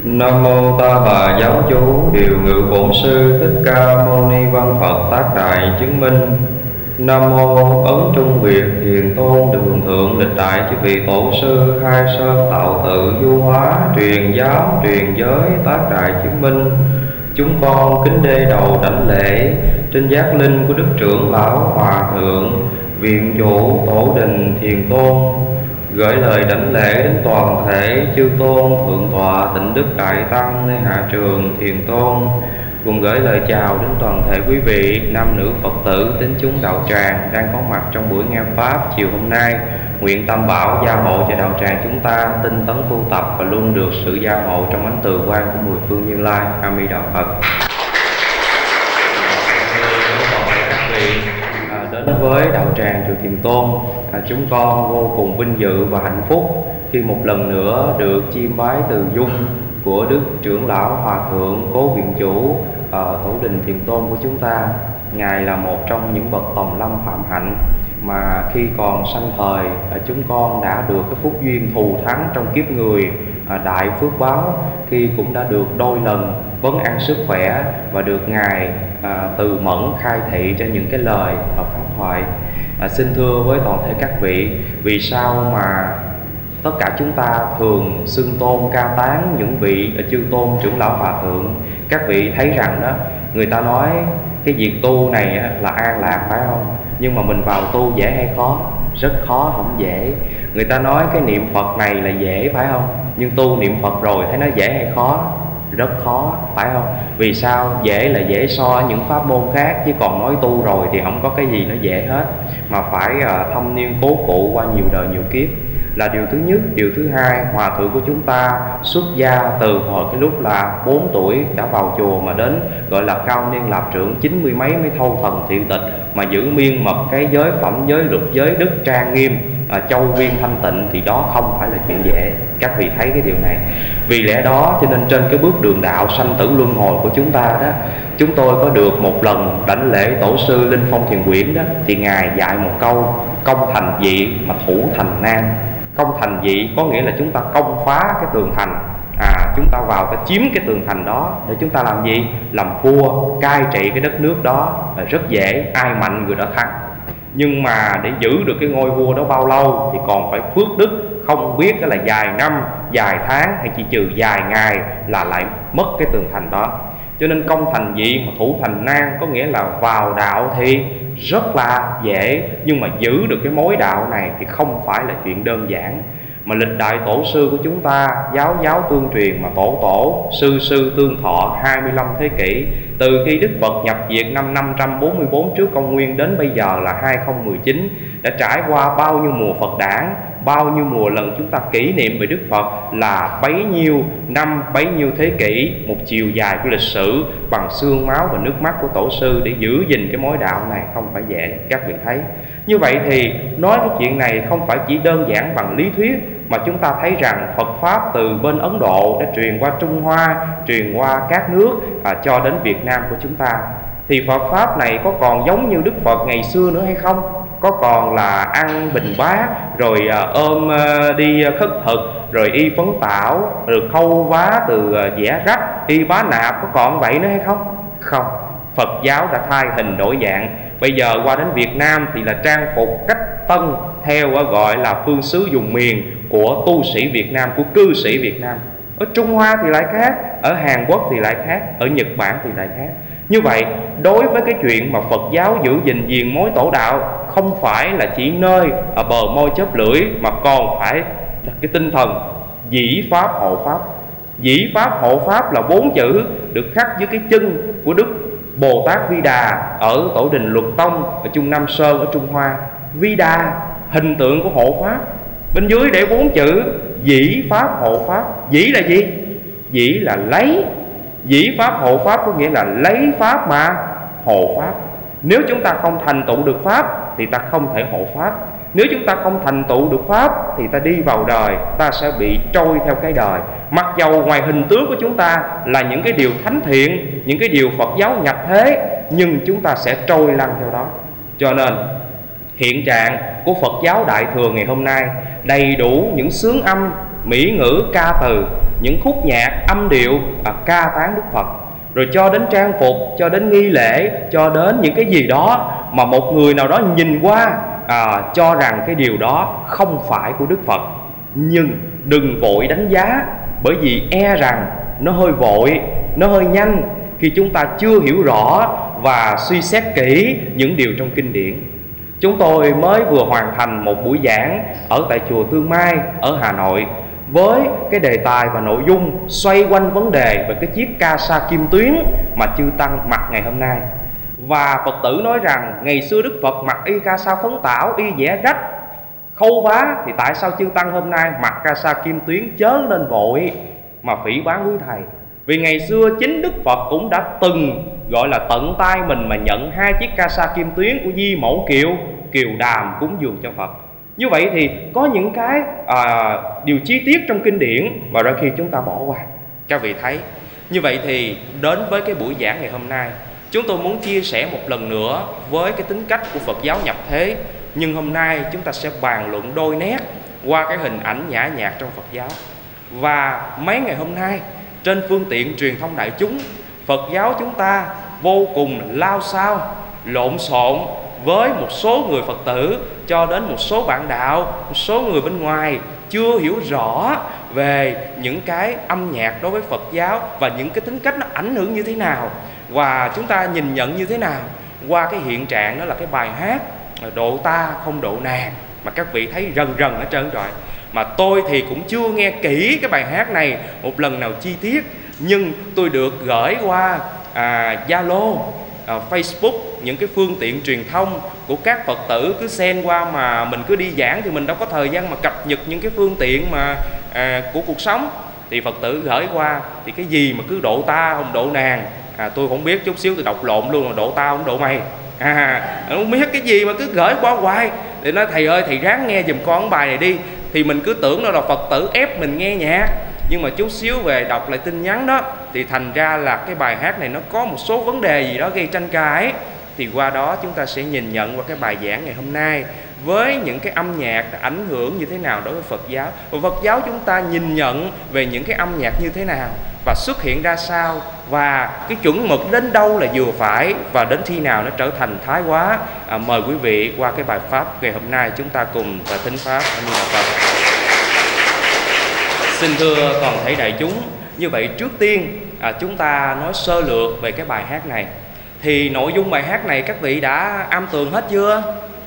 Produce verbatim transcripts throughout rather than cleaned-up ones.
Nam mô Ta Bà Giáo Chú Điều Ngự Bổn Sư Thích Ca Mâu Ni Văn Phật Tác Đại Chứng Minh. Nam mô Ấn Trung Việt Thiền Tôn Đường Thượng Lịch Đại Chư Vị Tổ Sư Khai Sơn Tạo Tự Du Hóa Truyền Giáo Truyền Giới Tác Đại Chứng Minh. Chúng con kính đê đầu đảnh lễ trên giác linh của Đức Trưởng Lão Hòa Thượng Viện Chủ Tổ Đình Thiền Tôn, gửi lời đảnh lễ đến toàn thể chư tôn thượng tọa Tịnh Đức Đại Tăng nơi hạ trường Thiền Tôn, cùng gửi lời chào đến toàn thể quý vị nam nữ Phật tử tín chúng đạo tràng đang có mặt trong buổi nghe pháp chiều hôm nay. Nguyện Tam Bảo gia hộ cho đạo tràng chúng ta tinh tấn tu tập và luôn được sự gia hộ trong ánh từ quang của mười phương Như Lai. A Di Đà Phật. Đến với đạo tràng chùa Thiền Tôn, à, chúng con vô cùng vinh dự và hạnh phúc khi một lần nữa được chiêm bái từ dung của Đức Trưởng Lão Hòa Thượng Cố Viện Chủ à, Tổ Đình Thiền Tôn của chúng ta. Ngài là một trong những bậc tòng lâm phạm hạnh mà khi còn sanh thời à, chúng con đã được cái phúc duyên thù thắng trong kiếp người, à, đại phước báo khi cũng đã được đôi lần vấn an sức khỏe và được Ngài à, từ mẫn khai thị cho những cái lời và pháp thoại. À, xin thưa với toàn thể các vị, vì sao mà tất cả chúng ta thường xưng tôn ca tán những vị chư tôn trưởng lão hòa thượng? Các vị thấy rằng đó, người ta nói cái việc tu này là an lạc, phải không? Nhưng mà mình vào tu dễ hay khó? Rất khó, không dễ. Người ta nói cái niệm Phật này là dễ, phải không? Nhưng tu niệm Phật rồi thấy nó dễ hay khó? Rất khó, phải không? Vì sao? Dễ là dễ so với những pháp môn khác, chứ còn nói tu rồi thì không có cái gì nó dễ hết, mà phải uh, thâm niên cố cụ qua nhiều đời nhiều kiếp là điều thứ nhất. Điều thứ hai, hòa thượng của chúng ta xuất gia từ hồi cái lúc là bốn tuổi đã vào chùa, mà đến gọi là cao niên lạp trưởng chín mươi mấy mới thâu thần thị tịch, mà giữ miên mật cái giới phẩm, giới luật, giới đức trang nghiêm, à, châu viên thanh tịnh, thì đó không phải là chuyện dễ. Các vị thấy cái điều này. Vì lẽ đó cho nên trên cái bước đường đạo sanh tử luân hồi của chúng ta đó, chúng tôi có được một lần đảnh lễ Tổ sư Linh Phong Thiền Quyển đó, thì Ngài dạy một câu: công thành dị mà thủ thành nan. Công thành dị có nghĩa là chúng ta công phá cái tường thành, à, chúng ta vào ta chiếm cái tường thành đó để chúng ta làm gì? Làm vua, cai trị cái đất nước đó là rất dễ, ai mạnh người đó thắng. Nhưng mà để giữ được cái ngôi vua đó bao lâu thì còn phải phước đức, không biết đó là dài năm, dài tháng hay chỉ trừ vài ngày là lại mất cái tường thành đó. Cho nên công thành dị mà thủ thành nan có nghĩa là vào đạo thì rất là dễ, nhưng mà giữ được cái mối đạo này thì không phải là chuyện đơn giản. Mà lịch đại tổ sư của chúng ta giáo giáo tương truyền, mà tổ tổ sư sư tương thọ hai mươi lăm thế kỷ, từ khi Đức Phật nhập Việt năm năm trăm bốn mươi bốn trước công nguyên đến bây giờ là hai không một chín, đã trải qua bao nhiêu mùa Phật đản, bao nhiêu mùa lần chúng ta kỷ niệm về Đức Phật, là bấy nhiêu năm, bấy nhiêu thế kỷ, một chiều dài của lịch sử bằng xương máu và nước mắt của tổ sư để giữ gìn cái mối đạo này không phải dễ. Các vị thấy như vậy thì nói cái chuyện này không phải chỉ đơn giản bằng lý thuyết, mà chúng ta thấy rằng Phật Pháp từ bên Ấn Độ đã truyền qua Trung Hoa, truyền qua các nước à, cho đến Việt Nam của chúng ta. Thì Phật Pháp này có còn giống như Đức Phật ngày xưa nữa hay không? Có còn là ăn bình bát, rồi à, ôm à, đi khất thực, rồi y phấn tảo, rồi khâu vá từ à, vẽ rách, y bá nạp, có còn vậy nữa hay không? Không. Phật giáo đã thay hình đổi dạng. Bây giờ qua đến Việt Nam thì là trang phục cách tân, theo gọi là phương xứ dùng miền của tu sĩ Việt Nam, của cư sĩ Việt Nam. Ở Trung Hoa thì lại khác, ở Hàn Quốc thì lại khác, ở Nhật Bản thì lại khác. Như vậy đối với cái chuyện mà Phật giáo giữ gìn viền mối tổ đạo, không phải là chỉ nơi ở bờ môi chớp lưỡi, mà còn phải đặt cái tinh thần dĩ pháp hộ pháp. Dĩ pháp hộ pháp là bốn chữ được khắc dưới cái chân của Đức Bồ Tát Vi Đà ở Tổ Đình Luật Tông ở Trung Nam Sơn ở Trung Hoa. Vi Đà hình tượng của hộ pháp, bên dưới để bốn chữ dĩ pháp hộ pháp. Dĩ là gì? Dĩ là lấy. Dĩ pháp hộ pháp có nghĩa là lấy pháp mà hộ pháp. Nếu chúng ta không thành tựu được pháp thì ta không thể hộ pháp. Nếu chúng ta không thành tựu được pháp thì ta đi vào đời, ta sẽ bị trôi theo cái đời. Mặc dầu ngoài hình tướng của chúng ta là những cái điều thánh thiện, những cái điều Phật giáo nhập thế, nhưng chúng ta sẽ trôi lăn theo đó. Cho nên hiện trạng của Phật giáo Đại Thừa ngày hôm nay đầy đủ những xướng âm, mỹ ngữ, ca từ, những khúc nhạc âm điệu à, ca tán Đức Phật, rồi cho đến trang phục, cho đến nghi lễ, cho đến những cái gì đó mà một người nào đó nhìn qua à, cho rằng cái điều đó không phải của Đức Phật. Nhưng đừng vội đánh giá, bởi vì e rằng nó hơi vội, nó hơi nhanh khi chúng ta chưa hiểu rõ và suy xét kỹ những điều trong kinh điển. Chúng tôi mới vừa hoàn thành một buổi giảng ở tại chùa Tương Mai ở Hà Nội với cái đề tài và nội dung xoay quanh vấn đề về cái chiếc ca sa kim tuyến mà chư tăng mặc ngày hôm nay. Và Phật tử nói rằng ngày xưa Đức Phật mặc y ca sa phấn tảo, y vẽ rách, khâu vá, thì tại sao chư tăng hôm nay mặc ca sa kim tuyến chớ nên vội mà phỉ báng quý thầy? Vì ngày xưa chính Đức Phật cũng đã từng gọi là tận tay mình mà nhận hai chiếc ca sa kim tuyến của Di Mẫu Kiều, Kiều Đàm cúng dường cho Phật. Như vậy thì có những cái à, điều chi tiết trong kinh điển mà đôi khi chúng ta bỏ qua. Các vị thấy. Như vậy thì đến với cái buổi giảng ngày hôm nay, chúng tôi muốn chia sẻ một lần nữa với cái tính cách của Phật giáo nhập thế. Nhưng hôm nay chúng ta sẽ bàn luận đôi nét qua cái hình ảnh nhã nhạc trong Phật giáo. Và mấy ngày hôm nay trên phương tiện truyền thông đại chúng, Phật giáo chúng ta vô cùng lao xao, lộn xộn với một số người Phật tử cho đến một số bạn đạo, một số người bên ngoài chưa hiểu rõ về những cái âm nhạc đối với Phật giáo và những cái tính cách nó ảnh hưởng như thế nào, và chúng ta nhìn nhận như thế nào qua cái hiện trạng đó là cái bài hát Độ Ta Không Độ Nàng mà các vị thấy rần rần ở trơn trọi. Mà tôi thì cũng chưa nghe kỹ cái bài hát này một lần nào chi tiết, nhưng tôi được gửi qua à, Zalo, à, Facebook, những cái phương tiện truyền thông của các Phật tử cứ send qua, mà mình cứ đi giảng thì mình đâu có thời gian mà cập nhật những cái phương tiện mà à, của cuộc sống. Thì Phật tử gửi qua thì cái gì mà cứ độ ta không độ nàng, à, tôi không biết, chút xíu tôi đọc lộn luôn, là độ tao không độ mày, à, không biết cái gì mà cứ gửi qua hoài. Thì nói thầy ơi, thầy ráng nghe giùm con bài này đi. Thì mình cứ tưởng đó là Phật tử ép mình nghe nhạc, nhưng mà chút xíu về đọc lại tin nhắn đó thì thành ra là cái bài hát này nó có một số vấn đề gì đó gây tranh cãi. Thì qua đó chúng ta sẽ nhìn nhận qua cái bài giảng ngày hôm nay với những cái âm nhạc ảnh hưởng như thế nào đối với Phật giáo, và Phật giáo chúng ta nhìn nhận về những cái âm nhạc như thế nào và xuất hiện ra sao, và cái chuẩn mực đến đâu là vừa phải và đến khi nào nó trở thành thái quá. À, mời quý vị qua cái bài pháp ngày hôm nay chúng ta cùng và thính pháp. Như là Phật. Xin thưa toàn thể đại chúng, như vậy trước tiên à, chúng ta nói sơ lược về cái bài hát này. Thì nội dung bài hát này các vị đã am tường hết chưa?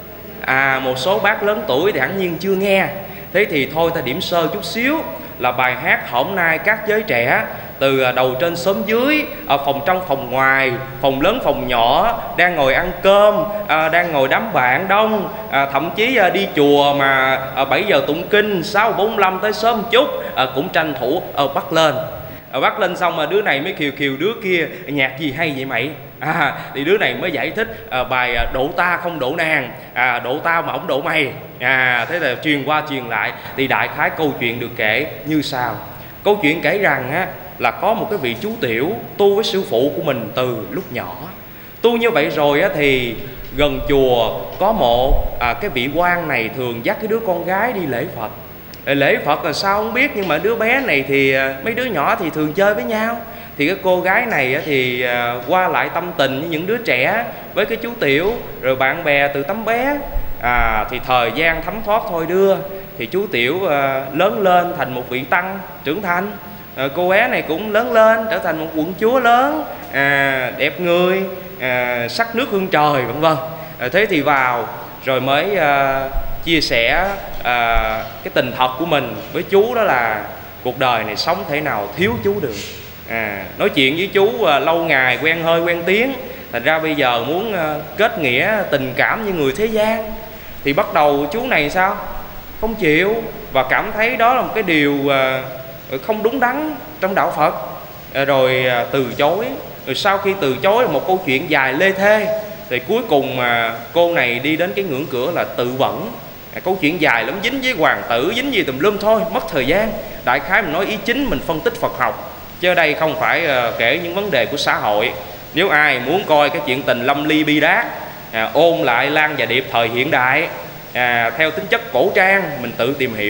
À, một số bác lớn tuổi thì hẳn nhiên chưa nghe. Thế thì thôi ta điểm sơ chút xíu là bài hát hôm nay các giới trẻ từ đầu trên xóm dưới, ở phòng trong phòng ngoài, phòng lớn phòng nhỏ, đang ngồi ăn cơm, à, đang ngồi đám bạn đông, à, thậm chí à, đi chùa mà à, bảy giờ tụng kinh, sáu bốn lăm tới sớm chút, à, cũng tranh thủ à, bắt lên. À, bắt lên xong mà đứa này mới khiều khiều đứa kia, nhạc gì hay vậy mày? À, thì đứa này mới giải thích à, bài à, Độ Ta Không Độ Nàng, à, độ tao mà không độ mày. À, thế là truyền qua truyền lại. Thì đại khái câu chuyện được kể như sau. Câu chuyện kể rằng á, là có một cái vị chú tiểu tu với sư phụ của mình từ lúc nhỏ. Tu như vậy rồi á, thì gần chùa có một à, cái vị quan này thường dắt cái đứa con gái đi lễ Phật. Lễ Phật là sao không biết, nhưng mà đứa bé này thì mấy đứa nhỏ thì thường chơi với nhau. Thì cái cô gái này thì qua lại tâm tình với những đứa trẻ, với cái chú tiểu, rồi bạn bè từ tấm bé. À, thì thời gian thấm thoát thôi đưa, thì chú tiểu à, lớn lên thành một vị tăng trưởng thành. À, cô bé này cũng lớn lên trở thành một quận chúa lớn, à, đẹp người, à, sắc nước hương trời vân vân. À, thế thì vào rồi mới à, chia sẻ à, cái tình thật của mình với chú, đó là cuộc đời này sống thể nào thiếu chú được. À, nói chuyện với chú à, lâu ngày quen hơi quen tiếng, thành ra bây giờ muốn à, kết nghĩa tình cảm như người thế gian. Thì bắt đầu chú này sao? Không chịu, và cảm thấy đó là một cái điều à, không đúng đắn trong đạo Phật, à, rồi à, từ chối. Rồi sau khi từ chối một câu chuyện dài lê thê, thì cuối cùng mà cô này đi đến cái ngưỡng cửa là tự vẫn. À, câu chuyện dài lắm, dính với hoàng tử, dính gì tùm lum thôi, mất thời gian. Đại khái mình nói ý chính, mình phân tích Phật học, chứ đây không phải uh, kể những vấn đề của xã hội. Nếu ai muốn coi cái chuyện tình lâm ly bi đát, à, ôn lại Lan và Điệp thời hiện đại, à, theo tính chất cổ trang, mình tự tìm hiểu.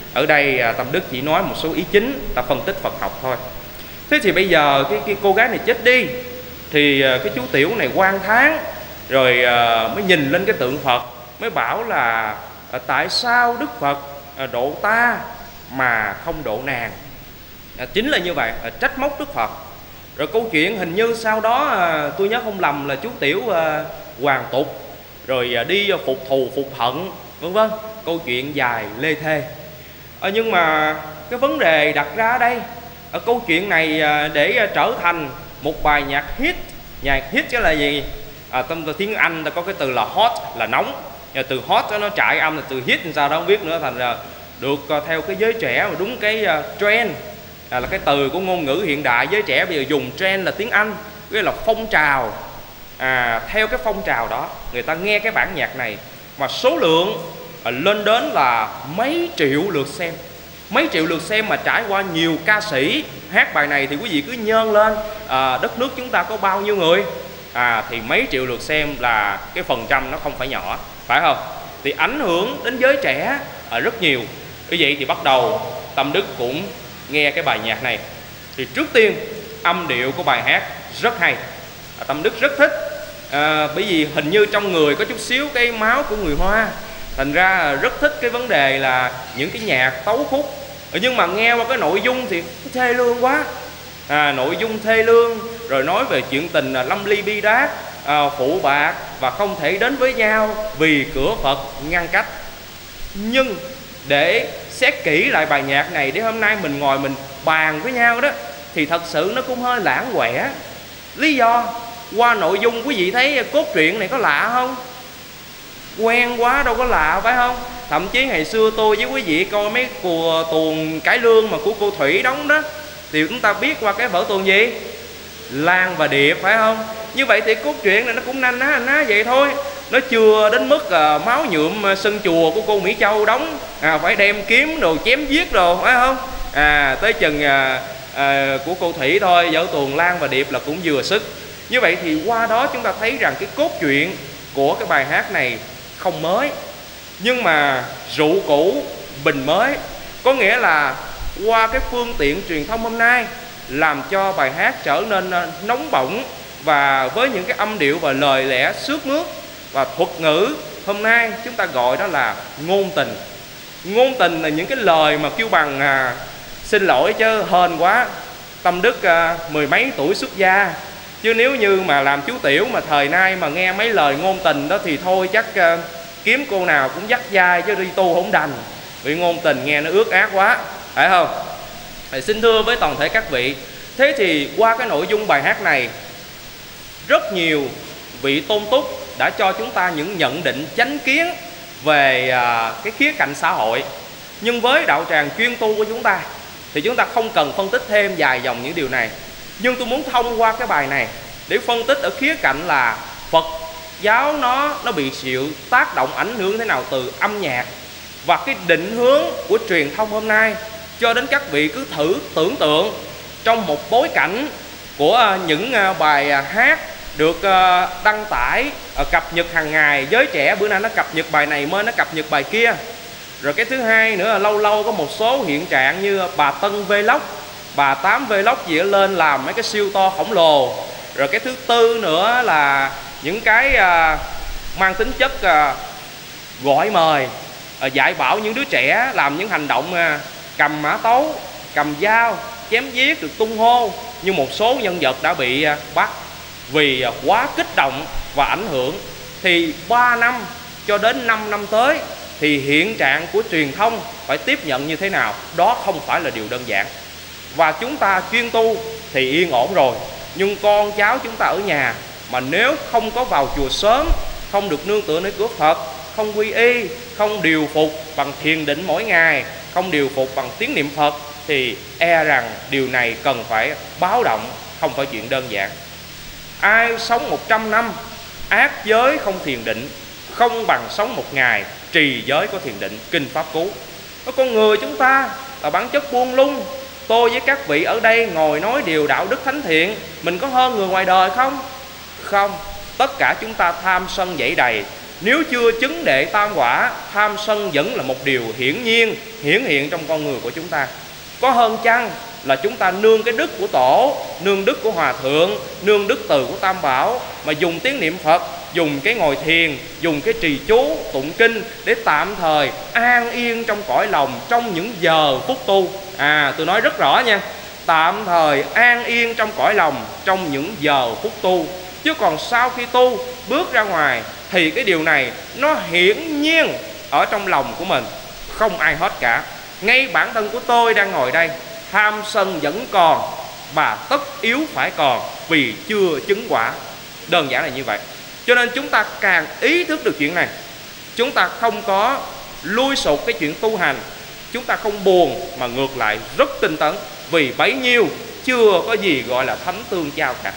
Ở đây à, Tâm Đức chỉ nói một số ý chính, ta phân tích Phật học thôi. Thế thì bây giờ cái, cái cô gái này chết đi, thì à, cái chú Tiểu này oan tháng, rồi à, mới nhìn lên cái tượng Phật, mới bảo là à, tại sao Đức Phật à, độ ta mà không độ nàng. À, chính là như vậy, à, trách móc Đức Phật. Rồi câu chuyện hình như sau đó à, tôi nhớ không lầm là chú Tiểu à, hoàn tục, rồi à, đi phục thù phục hận, vân vân. Câu chuyện dài lê thê. à, Nhưng mà cái vấn đề đặt ra ở đây, à, câu chuyện này à, để à, trở thành một bài nhạc hit. Nhạc hit chứ là gì? À, trong tiếng Anh ta có cái từ là hot, là nóng. À, từ hot nó trại âm là từ hit, sao đó không biết nữa. Thành ra được à, theo cái giới trẻ mà đúng cái à, trend, à, là cái từ của ngôn ngữ hiện đại. Giới trẻ bây giờ dùng trend là tiếng Anh, cái là phong trào. à, Theo cái phong trào đó, người ta nghe cái bản nhạc này mà số lượng à, lên đến là mấy triệu lượt xem. Mấy triệu lượt xem mà trải qua nhiều ca sĩ hát bài này, thì quý vị cứ nhơn lên à, đất nước chúng ta có bao nhiêu người, à, thì mấy triệu lượt xem là cái phần trăm nó không phải nhỏ, phải không? Thì ảnh hưởng đến giới trẻ à, rất nhiều. Như vậy thì bắt đầu Tâm Đức cũng nghe cái bài nhạc này. Thì trước tiên âm điệu của bài hát rất hay, à, Tâm Đức rất thích, à, bởi vì hình như trong người có chút xíu cái máu của người Hoa, thành ra rất thích cái vấn đề là những cái nhạc tấu khúc. Nhưng mà nghe qua cái nội dung thì thê lương quá, à, nội dung thê lương, rồi nói về chuyện tình là lâm ly bi đát, à, phụ bạc và không thể đến với nhau vì cửa Phật ngăn cách. Nhưng để xét kỹ lại bài nhạc này để hôm nay mình ngồi mình bàn với nhau đó, thì thật sự nó cũng hơi lãng quẻ. Lý do qua nội dung quý vị thấy cốt truyện này có lạ không? Quen quá đâu có lạ, phải không? Thậm chí ngày xưa tôi với quý vị coi mấy cùa tuồng cải lương mà của cô Thủy đóng đó, thì chúng ta biết qua cái vở tuồng gì? Lan và Điệp, phải không? Như vậy thì cốt truyện này nó cũng na ná ná vậy thôi. Nó chưa đến mức à, máu nhuộm sân chùa của cô Mỹ Châu đóng, à, phải đem kiếm đồ chém giết đồ, phải không? À, tới chừng à, à, của cô Thủy thôi, vở tuồng Lan và Điệp là cũng vừa sức. Như vậy thì qua đó chúng ta thấy rằng cái cốt truyện của cái bài hát này không mới, nhưng mà rượu cũ bình mới. Có nghĩa là qua cái phương tiện truyền thông hôm nay làm cho bài hát trở nên nóng bỏng, và với những cái âm điệu và lời lẽ sướt mướt, và thuật ngữ hôm nay chúng ta gọi đó là ngôn tình. Ngôn tình là những cái lời mà kêu bằng à, xin lỗi chứ hên quá, Tâm Đức à, mười mấy tuổi xuất gia, chứ nếu như mà làm chú Tiểu mà thời nay mà nghe mấy lời ngôn tình đó thì thôi chắc à, kiếm cô nào cũng dắt dai chứ đi tu không đành, vì ngôn tình nghe nó ướt át quá, phải không? Thì xin thưa với toàn thể các vị, thế thì qua cái nội dung bài hát này, rất nhiều vị tôn túc đã cho chúng ta những nhận định chánh kiến về à, cái khía cạnh xã hội. Nhưng với đạo tràng chuyên tu của chúng ta thì chúng ta không cần phân tích thêm dài dòng những điều này. Nhưng tôi muốn thông qua cái bài này để phân tích ở khía cạnh là Phật giáo nó nó bị chịu tác động ảnh hưởng thế nào từ âm nhạc, và cái định hướng của truyền thông hôm nay. Cho đến các vị cứ thử tưởng tượng trong một bối cảnh của những bài hát được đăng tải cập nhật hàng ngày, giới trẻ bữa nay nó cập nhật bài này mới nó cập nhật bài kia. Rồi cái thứ hai nữa là lâu lâu có một số hiện trạng như bà Tân Vlog, bà Tám Vlog gì đó lên làm mấy cái siêu to khổng lồ. Rồi cái thứ tư nữa là những cái mang tính chất gọi mời, dạy bảo những đứa trẻ làm những hành động cầm mã tấu, cầm dao, chém giết, được tung hô. Nhưng một số nhân vật đã bị bắt vì quá kích động và ảnh hưởng. Thì ba năm cho đến năm năm tới thì hiện trạng của truyền thông phải tiếp nhận như thế nào? Đó không phải là điều đơn giản. Và chúng ta chuyên tu thì yên ổn rồi, nhưng con cháu chúng ta ở nhà mà nếu không có vào chùa sớm, không được nương tựa nơi cửa Phật, không quy y, không điều phục bằng thiền định mỗi ngày, không điều phục bằng tiếng niệm Phật, thì e rằng điều này cần phải báo động, không phải chuyện đơn giản. Ai sống một trăm năm ác giới không thiền định, không bằng sống một ngày trì giới có thiền định. Kinh Pháp Cú. Con người chúng ta là bản chất buông lung. Tôi với các vị ở đây ngồi nói điều đạo đức thánh thiện, mình có hơn người ngoài đời không? Không. Tất cả chúng ta tham sân dẫy đầy, Nếu chưa chứng đệ tam quả, tham sân vẫn là một điều hiển nhiên, hiển hiện trong con người của chúng ta. Có hơn chăng là chúng ta nương cái đức của tổ, nương đức của hòa thượng, nương đức từ của tam bảo, mà dùng tiếng niệm Phật, dùng cái ngồi thiền, dùng cái trì chú, tụng kinh để tạm thời an yên trong cõi lòng trong những giờ phút tu. À, tôi nói rất rõ nha, tạm thời an yên trong cõi lòng trong những giờ phút tu. Chứ còn sau khi tu, bước ra ngoài thì cái điều này nó hiển nhiên ở trong lòng của mình, không ai hết cả. Ngay bản thân của tôi đang ngồi đây, tham sân vẫn còn, và tất yếu phải còn, vì chưa chứng quả. Đơn giản là như vậy. Cho nên chúng ta càng ý thức được chuyện này, chúng ta không có lui sụt cái chuyện tu hành, chúng ta không buồn mà ngược lại rất tinh tấn, vì bấy nhiêu chưa có gì gọi là thánh tương trao cả.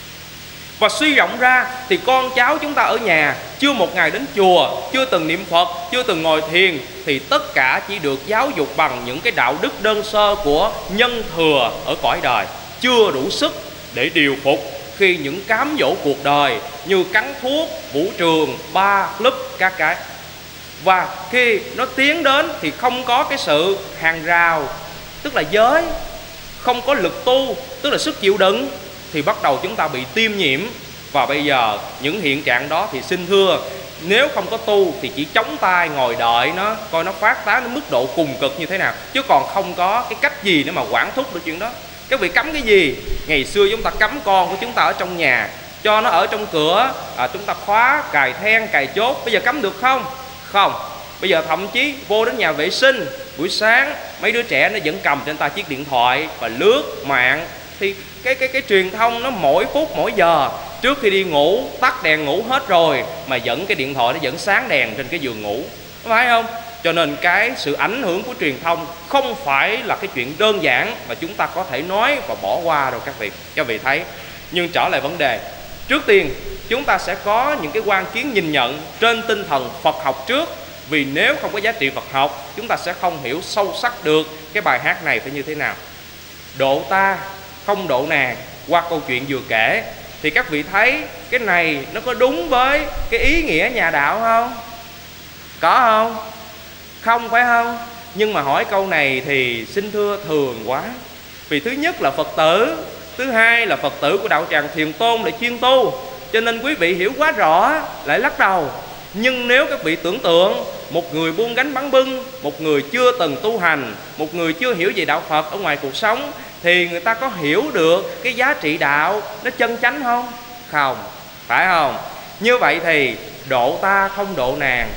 Và suy rộng ra thì con cháu chúng ta ở nhà chưa một ngày đến chùa, chưa từng niệm Phật, chưa từng ngồi thiền, thì tất cả chỉ được giáo dục bằng những cái đạo đức đơn sơ của nhân thừa ở cõi đời, chưa đủ sức để điều phục khi những cám dỗ cuộc đời như cắn thuốc, vũ trường, ba, club, các cái. Và khi nó tiến đến thì không có cái sự hàng rào, tức là giới, không có lực tu, tức là sức chịu đựng, thì bắt đầu chúng ta bị tiêm nhiễm. Và bây giờ những hiện trạng đó thì xin thưa, nếu không có tu thì chỉ chống tay ngồi đợi nó, coi nó phát tán đến mức độ cùng cực như thế nào, chứ còn không có cái cách gì để mà quản thúc được chuyện đó. Các vị cấm cái gì? Ngày xưa chúng ta cấm con của chúng ta ở trong nhà, cho nó ở trong cửa, à, chúng ta khóa, cài then, cài chốt. Bây giờ cấm được không? Không. Bây giờ thậm chí vô đến nhà vệ sinh, buổi sáng mấy đứa trẻ nó vẫn cầm trên tay chiếc điện thoại và lướt mạng. Thì cái cái cái truyền thông nó mỗi phút mỗi giờ, trước khi đi ngủ tắt đèn ngủ hết rồi mà vẫn cái điện thoại nó vẫn sáng đèn trên cái giường ngủ, phải không? Cho nên cái sự ảnh hưởng của truyền thông không phải là cái chuyện đơn giản mà chúng ta có thể nói và bỏ qua đâu các vị. Các vị thấy. Nhưng trở lại vấn đề, trước tiên chúng ta sẽ có những cái quan kiến nhìn nhận trên tinh thần Phật học trước. Vì nếu không có giá trị Phật học, chúng ta sẽ không hiểu sâu sắc được cái bài hát này phải như thế nào. Độ ta không độ nàng, qua câu chuyện vừa kể, thì các vị thấy cái này nó có đúng với cái ý nghĩa nhà đạo không? Có không? Không, phải không? Nhưng mà hỏi câu này thì xin thưa thường quá. Vì thứ nhất là Phật tử, thứ hai là Phật tử của đạo tràng Thiền Tôn là chuyên tu, cho nên quý vị hiểu quá rõ lại lắc đầu. Nhưng nếu các vị tưởng tượng một người buôn gánh bán bưng, một người chưa từng tu hành, một người chưa hiểu về đạo Phật ở ngoài cuộc sống, thì người ta có hiểu được cái giá trị đạo nó chân chánh không? Không, phải không? Như vậy thì độ ta không độ nàng.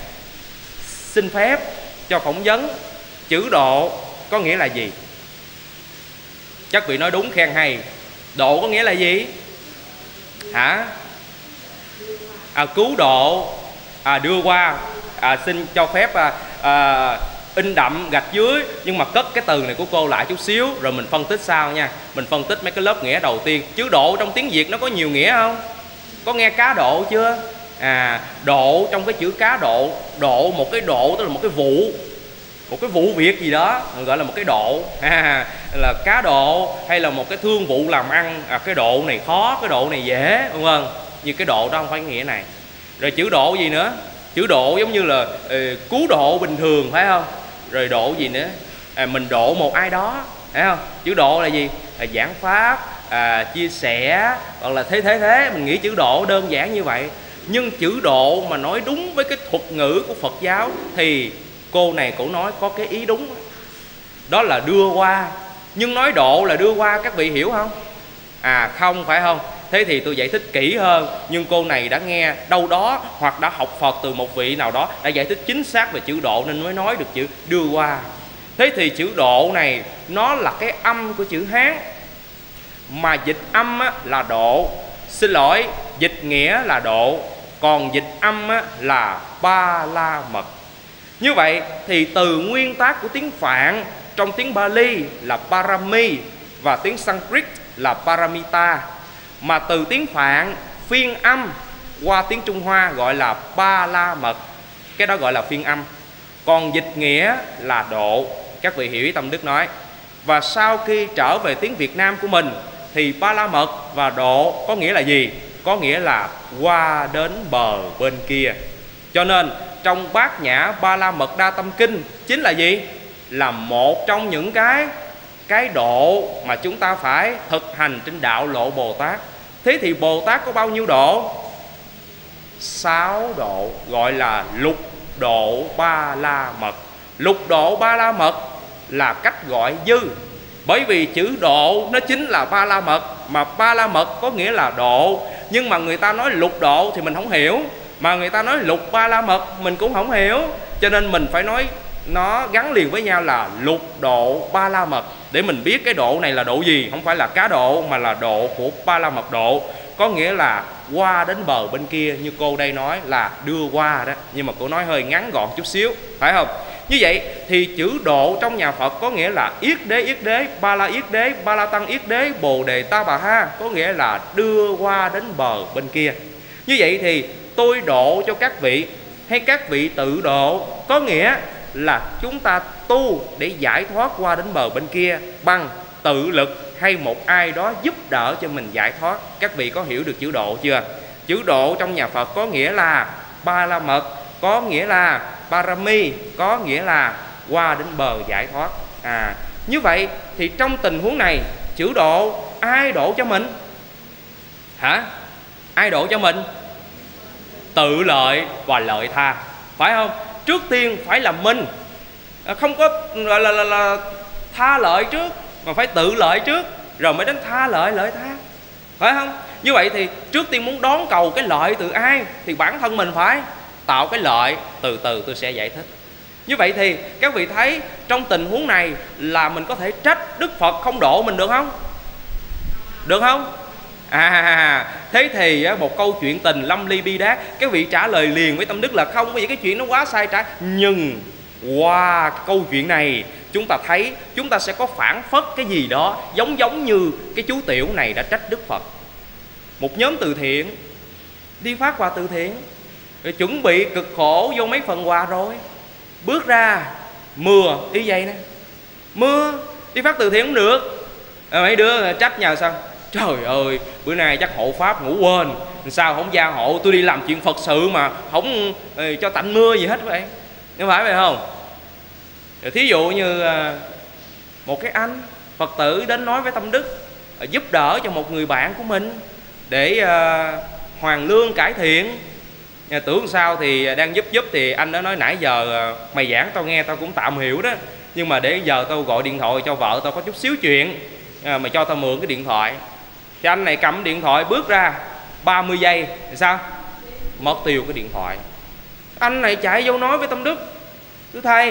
Xin phép cho phỏng vấn, chữ độ có nghĩa là gì? Chắc vị nói đúng khen hay. Độ có nghĩa là gì? Hả? À, cứu độ, à, đưa qua. à, Xin cho phép à, à, in đậm gạch dưới, nhưng mà cất cái từ này của cô lại chút xíu rồi mình phân tích sau nha. Mình phân tích mấy cái lớp nghĩa đầu tiên. Chữ độ trong tiếng Việt nó có nhiều nghĩa không? Có nghe cá độ chưa? À, độ trong cái chữ cá độ, độ một cái độ tức là một cái vụ, một cái vụ việc gì đó mình gọi là một cái độ, à, là cá độ, hay là một cái thương vụ làm ăn. À, cái độ này khó, cái độ này dễ, đúng không? Nhưng cái độ đó không phải nghĩa này. Rồi chữ độ gì nữa? Chữ độ giống như là ừ, cứu độ bình thường, phải không? Rồi độ gì nữa? À, mình độ một ai đó, phải không? Chữ độ là gì? À, giảng pháp, à, chia sẻ, hoặc là thế thế thế. Mình nghĩ chữ độ đơn giản như vậy. Nhưng chữ độ mà nói đúng với cái thuật ngữ của Phật giáo thì cô này cổ nói có cái ý đúng, đó là đưa qua. Nhưng nói độ là đưa qua, các vị hiểu không? À không, phải không? Thế thì tôi giải thích kỹ hơn. Nhưng cô này đã nghe đâu đó hoặc đã học Phật từ một vị nào đó đã giải thích chính xác về chữ độ nên mới nói được chữ đưa qua. Thế thì chữ độ này nó là cái âm của chữ Hán, mà dịch âm là độ. Xin lỗi, dịch nghĩa là độ, còn dịch âm là ba la mật. Như vậy thì từ nguyên tác của tiếng Phạn trong tiếng Bali là Parami và tiếng Sanskrit là Paramita, mà từ tiếng Phạn phiên âm qua tiếng Trung Hoa gọi là ba la mật, cái đó gọi là phiên âm. Còn dịch nghĩa là độ. Các vị hiểu ý Tâm Đức nói. Và sau khi trở về tiếng Việt Nam của mình thì ba la mật và độ có nghĩa là gì? Có nghĩa là qua đến bờ bên kia. Cho nên trong Bát Nhã Ba La Mật Đa Tâm Kinh chính là gì? Là một trong những cái cái độ mà chúng ta phải thực hành trên đạo lộ Bồ Tát. Thế thì Bồ Tát có bao nhiêu độ? Sáu độ, gọi là lục độ Ba La Mật. Lục độ Ba La Mật là cách gọi dư, bởi vì chữ độ nó chính là Ba La Mật, mà Ba La Mật có nghĩa là độ. Nhưng mà người ta nói lục độ thì mình không hiểu, mà người ta nói lục Ba La Mật mình cũng không hiểu. Cho nên mình phải nói nó gắn liền với nhau là lục độ Ba La Mật, để mình biết cái độ này là độ gì. Không phải là cá độ, mà là độ của Ba La Mật độ. Có nghĩa là qua đến bờ bên kia, như cô đây nói là đưa qua đó, nhưng mà cô nói hơi ngắn gọn chút xíu, phải không? Như vậy thì chữ độ trong nhà Phật có nghĩa là yết đế yết đế, ba la yết đế, ba la tăng yết đế, bồ đề ta bà ha, có nghĩa là đưa qua đến bờ bên kia. Như vậy thì tôi độ cho các vị hay các vị tự độ, có nghĩa là chúng ta tu để giải thoát qua đến bờ bên kia bằng tự lực hay một ai đó giúp đỡ cho mình giải thoát. Các vị có hiểu được chữ độ chưa? Chữ độ trong nhà Phật có nghĩa là Ba La Mật, có nghĩa là Parami, có nghĩa là qua đến bờ giải thoát. À, như vậy thì trong tình huống này, chữ độ ai độ cho mình? Hả? Ai độ cho mình? Tự lợi và lợi tha, phải không? Trước tiên phải là mình, không có là, là, là, là tha lợi trước, mà phải tự lợi trước rồi mới đến tha lợi lợi tha, phải không? Như vậy thì trước tiên muốn đón cầu cái lợi từ ai thì bản thân mình phải tạo cái lợi. Từ từ tôi sẽ giải thích. Như vậy thì các vị thấy trong tình huống này là mình có thể trách Đức Phật không độ mình được không? Được không? À, thế thì một câu chuyện tình lâm ly bi đát, các vị trả lời liền với tâm đức là không, bởi vì cái chuyện nó quá sai trái. Nhưng qua wow, câu chuyện này chúng ta thấy chúng ta sẽ có phản phất cái gì đó giống giống như cái chú tiểu này đã trách Đức Phật. Một nhóm từ thiện đi phát quà từ thiện, rồi chuẩn bị cực khổ vô mấy phần quà rồi, bước ra mưa y vậy nè, mưa đi phát từ thiện không được. À, mấy đứa trách nhau sao? Trời ơi, bữa nay chắc hộ pháp ngủ quên, sao không gia hộ, tôi đi làm chuyện Phật sự mà không ừ, cho tạnh mưa gì hết vậy. Không phải vậy không? Rồi thí dụ như một cái anh Phật tử đến nói với tâm đức, giúp đỡ cho một người bạn của mình để uh, hoàn lương cải thiện. Nhà tưởng sao thì đang giúp giúp thì anh đó nói nãy giờ uh, mày giảng tao nghe tao cũng tạm hiểu đó, nhưng mà để giờ tao gọi điện thoại cho vợ tao có chút xíu chuyện, uh, mày cho tao mượn cái điện thoại. Thì anh này cầm điện thoại bước ra ba mươi giây thì sao? Mất tiêu cái điện thoại. Anh này chạy vô nói với tâm đức: thưa thầy,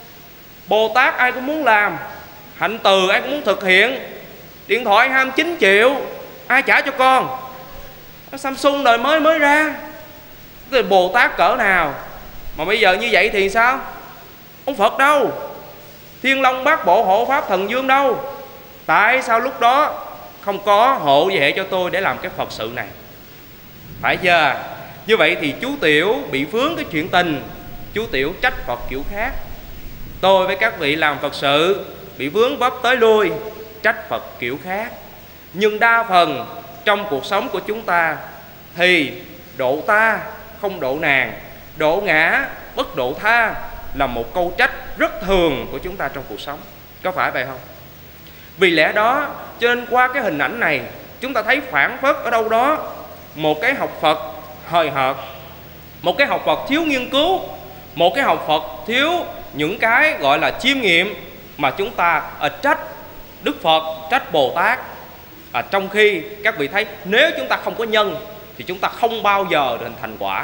Bồ Tát ai cũng muốn làm, hạnh từ ai cũng muốn thực hiện, điện thoại hai mươi chín triệu ai trả cho con? Samsung đời mới mới ra, cái Bồ Tát cỡ nào mà bây giờ như vậy thì sao? Ông Phật đâu? Thiên Long Bát Bộ Hộ Pháp Thần Dương đâu? Tại sao lúc đó không có hộ vệ cho tôi để làm cái Phật sự này? Phải chưa? Như vậy thì chú tiểu bị vướng cái chuyện tình, chú tiểu trách Phật kiểu khác. Tôi với các vị làm Phật sự bị vướng vấp tới lui, trách Phật kiểu khác. Nhưng đa phần trong cuộc sống của chúng ta thì độ ta không độ nàng, độ ngã bất độ tha là một câu trách rất thường của chúng ta trong cuộc sống. Có phải vậy không? Vì lẽ đó cho nên qua cái hình ảnh này chúng ta thấy phản phất ở đâu đó một cái học Phật hời hợt, một cái học Phật thiếu nghiên cứu, một cái học Phật thiếu những cái gọi là chiêm nghiệm, mà chúng ta à, trách Đức Phật, trách Bồ Tát. à, Trong khi các vị thấy nếu chúng ta không có nhân thì chúng ta không bao giờ hình thành quả,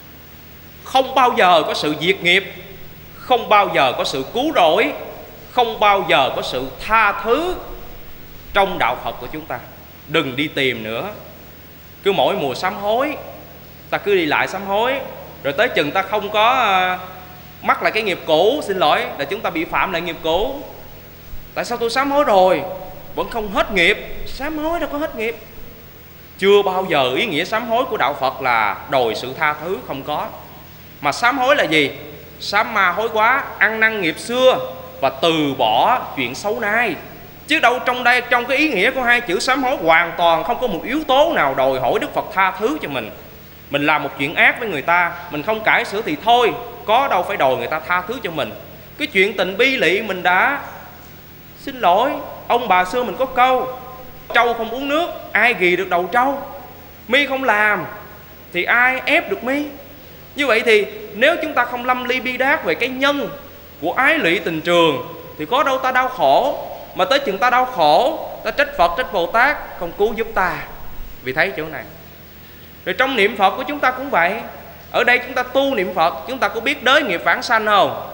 không bao giờ có sự diệt nghiệp, không bao giờ có sự cứu rỗi, không bao giờ có sự tha thứ trong đạo Phật của chúng ta. Đừng đi tìm nữa. Cứ mỗi mùa sám hối ta cứ đi lại sám hối, rồi tới chừng ta không có uh, mắc lại cái nghiệp cũ, xin lỗi là chúng ta bị phạm lại nghiệp cũ. Tại sao tôi sám hối rồi vẫn không hết nghiệp? Sám hối đâu có hết nghiệp. Chưa bao giờ ý nghĩa sám hối của đạo Phật là đòi sự tha thứ, không có. Mà sám hối là gì? Sám ma hối quá, ăn năn nghiệp xưa và từ bỏ chuyện xấu nay. Chứ đâu trong đây, trong cái ý nghĩa của hai chữ sám hối hoàn toàn không có một yếu tố nào đòi hỏi Đức Phật tha thứ cho mình. Mình làm một chuyện ác với người ta, mình không cải sửa thì thôi, có đâu phải đòi người ta tha thứ cho mình. Cái chuyện tình bi lị mình đã xin lỗi. Ông bà xưa mình có câu trâu không uống nước ai ghì được đầu trâu, mi không làm thì ai ép được mi. Như vậy thì nếu chúng ta không lâm ly bi đát về cái nhân của ái lụy tình trường thì có đâu ta đau khổ. Mà tới chừng ta đau khổ, ta trách Phật trách Bồ Tát không cứu giúp ta. Vì thấy chỗ này. Rồi trong niệm Phật của chúng ta cũng vậy. Ở đây chúng ta tu niệm Phật, chúng ta có biết đới nghiệp vãng sanh không?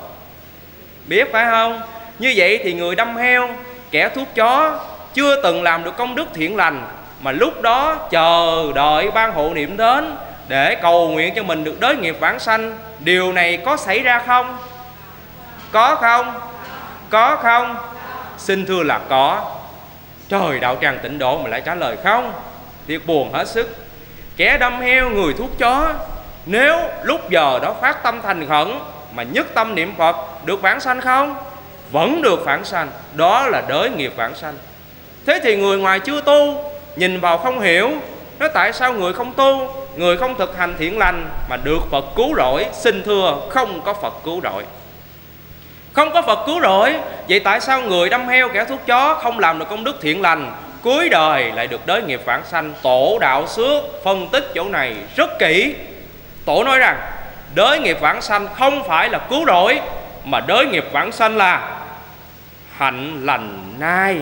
Biết phải không? Như vậy thì người đâm heo, kẻ thuốc chó chưa từng làm được công đức thiện lành, mà lúc đó chờ đợi ban hộ niệm đến để cầu nguyện cho mình được đới nghiệp vãng sanh. Điều này có xảy ra không? Có không? Có không? Xin thưa là có. Trời, đạo tràng Tịnh Độ mà lại trả lời không, thiệt buồn hết sức. Kẻ đâm heo, người thuốc chó, nếu lúc giờ đó phát tâm thành khẩn mà nhất tâm niệm Phật, được vãng sanh không? Vẫn được vãng sanh. Đó là đới nghiệp vãng sanh. Thế thì người ngoài chưa tu, nhìn vào không hiểu, nói tại sao người không tu, người không thực hành thiện lành mà được Phật cứu rỗi? Xin thưa, không có Phật cứu rỗi. Không có Phật cứu rỗi. Vậy tại sao người đâm heo kẻ thuốc chó không làm được công đức thiện lành, cuối đời lại được đới nghiệp vãng sanh? Tổ đạo xước phân tích chỗ này rất kỹ. Tổ nói rằng đới nghiệp vãng sanh không phải là cứu rỗi, mà đới nghiệp vãng sanh là hạnh lành nay,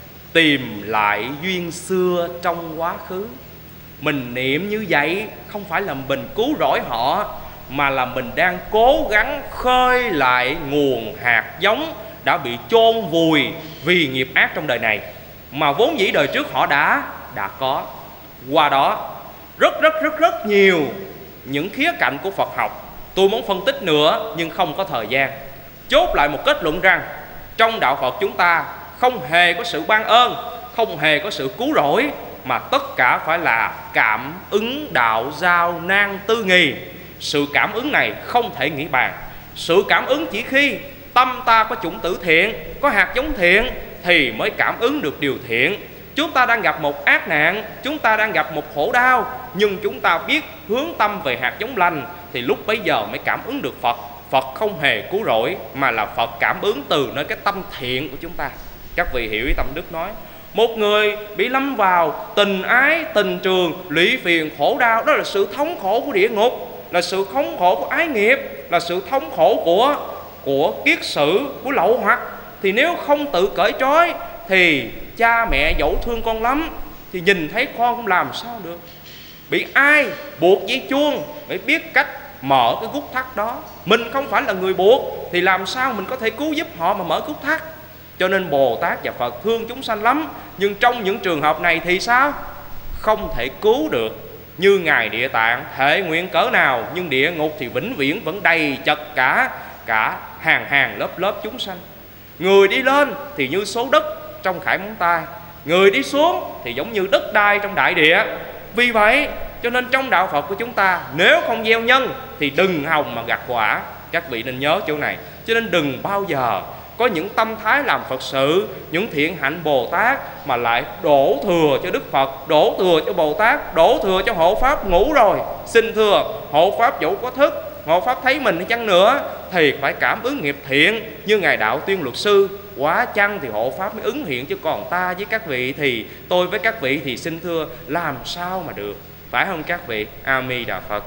tìm lại duyên xưa trong quá khứ. Mình niệm như vậy không phải là mình cứu rỗi họ, mà là mình đang cố gắng khơi lại nguồn hạt giống đã bị chôn vùi vì nghiệp ác trong đời này, mà vốn dĩ đời trước họ đã đã có. Qua đó rất rất rất rất nhiều những khía cạnh của Phật học tôi muốn phân tích nữa, nhưng không có thời gian. Chốt lại một kết luận rằng trong đạo Phật chúng ta không hề có sự ban ơn, không hề có sự cứu rỗi, mà tất cả phải là cảm ứng đạo giao nan tư nghì. Sự cảm ứng này không thể nghĩ bàn. Sự cảm ứng chỉ khi tâm ta có chủng tử thiện, có hạt giống thiện thì mới cảm ứng được điều thiện. Chúng ta đang gặp một ác nạn, chúng ta đang gặp một khổ đau, nhưng chúng ta biết hướng tâm về hạt giống lành thì lúc bấy giờ mới cảm ứng được Phật. Phật không hề cứu rỗi, mà là Phật cảm ứng từ nơi cái tâm thiện của chúng ta. Các vị hiểu ý Tâm Đức nói. Một người bị lâm vào tình ái, tình trường, lụy phiền, khổ đau, đó là sự thống khổ của địa ngục, là sự thống khổ của ái nghiệp, là sự thống khổ của của kiết sử, của lậu hoặc. Thì nếu không tự cởi trói thì cha mẹ dẫu thương con lắm thì nhìn thấy con không làm sao được. Bị ai buộc dây chuông phải biết cách mở cái gút thắt đó. Mình không phải là người buộc thì làm sao mình có thể cứu giúp họ mà mở gút thắt. Cho nên Bồ Tát và Phật thương chúng sanh lắm, nhưng trong những trường hợp này thì sao? Không thể cứu được. Như Ngài Địa Tạng thể nguyện cỡ nào, nhưng địa ngục thì vĩnh viễn vẫn đầy chật cả cả hàng hàng lớp lớp chúng sanh. Người đi lên thì như số đất trong khải móng tay, người đi xuống thì giống như đất đai trong đại địa. Vì vậy cho nên trong đạo Phật của chúng ta, nếu không gieo nhân thì đừng hòng mà gặt quả. Các vị nên nhớ chỗ này. Cho nên đừng bao giờ có những tâm thái làm Phật sự, những thiện hạnh Bồ Tát mà lại đổ thừa cho Đức Phật, đổ thừa cho Bồ Tát, đổ thừa cho hộ Pháp ngủ rồi. Xin thưa, hộ Pháp dẫu có thức, hộ Pháp thấy mình hay chăng nữa thì phải cảm ứng nghiệp thiện. Như Ngài Đạo Tuyên Luật Sư, quá chăng thì hộ Pháp mới ứng hiện, chứ còn ta với các vị thì tôi với các vị thì xin thưa làm sao mà được. Phải không các vị? A Di Đà Phật.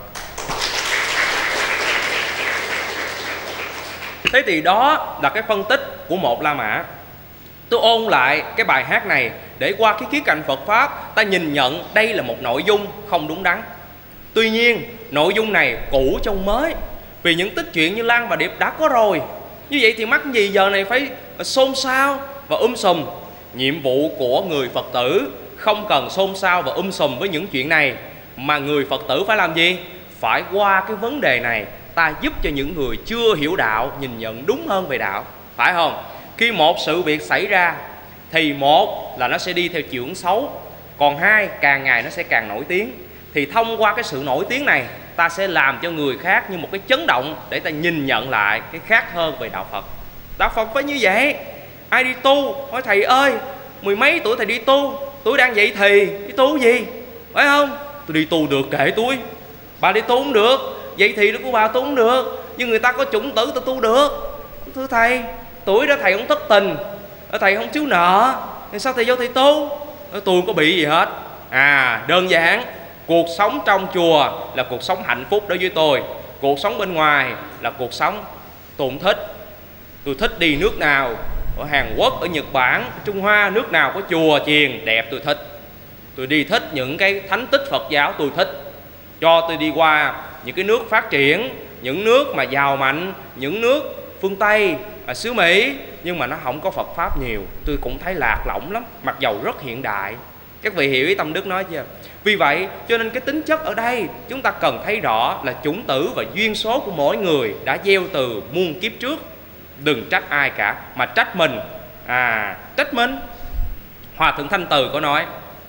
Thế thì đó là cái phân tích của một La Mã. Tôi ôn lại cái bài hát này để qua cái khía cạnh Phật Pháp ta nhìn nhận đây là một nội dung không đúng đắn. Tuy nhiên nội dung này cũ trong mới, vì những tích chuyện như Lan và Điệp đã có rồi. Như vậy thì mắc gì giờ này phải xôn xao và um sùm. Nhiệm vụ của người Phật tử không cần xôn xao và um sùm với những chuyện này, mà người Phật tử phải làm gì? Phải qua cái vấn đề này ta giúp cho những người chưa hiểu đạo nhìn nhận đúng hơn về đạo. Phải không? Khi một sự việc xảy ra thì một là nó sẽ đi theo chiều hướng xấu, còn hai càng ngày nó sẽ càng nổi tiếng. Thì thông qua cái sự nổi tiếng này ta sẽ làm cho người khác như một cái chấn động để ta nhìn nhận lại cái khác hơn về đạo Phật. Đạo Phật phải như vậy. Ai đi tu nói thầy ơi, mười mấy tuổi thầy đi tu, tôi đang dậy thì đi tu gì? Phải không? Tôi đi tu được kệ tôi. Bà đi tu không được, vậy thì của bà tu không được, nhưng người ta có chủng tử ta tu được. Thưa thầy, tuổi đó thầy không thất tình, thầy không thiếu nợ, thì sao thầy vô thầy tu? Tôi không có bị gì hết. À, đơn giản, cuộc sống trong chùa là cuộc sống hạnh phúc đối với tôi. Cuộc sống bên ngoài là cuộc sống tôi không thích. Tôi thích đi nước nào, ở Hàn Quốc, ở Nhật Bản, ở Trung Hoa, nước nào có chùa chiền đẹp tôi thích. Tôi đi thích những cái thánh tích Phật giáo tôi thích. Cho tôi đi qua những cái nước phát triển, những nước mà giàu mạnh, những nước phương Tây, à, xứ Mỹ, nhưng mà nó không có Phật Pháp nhiều, tôi cũng thấy lạc lõng lắm, mặc dầu rất hiện đại. Các vị hiểu ý Tâm Đức nói chưa? Vì vậy cho nên cái tính chất ở đây chúng ta cần thấy rõ là chủng tử và duyên số của mỗi người đã gieo từ muôn kiếp trước. Đừng trách ai cả, mà trách mình. À, trách mình. Hòa Thượng Thanh Từ có nói,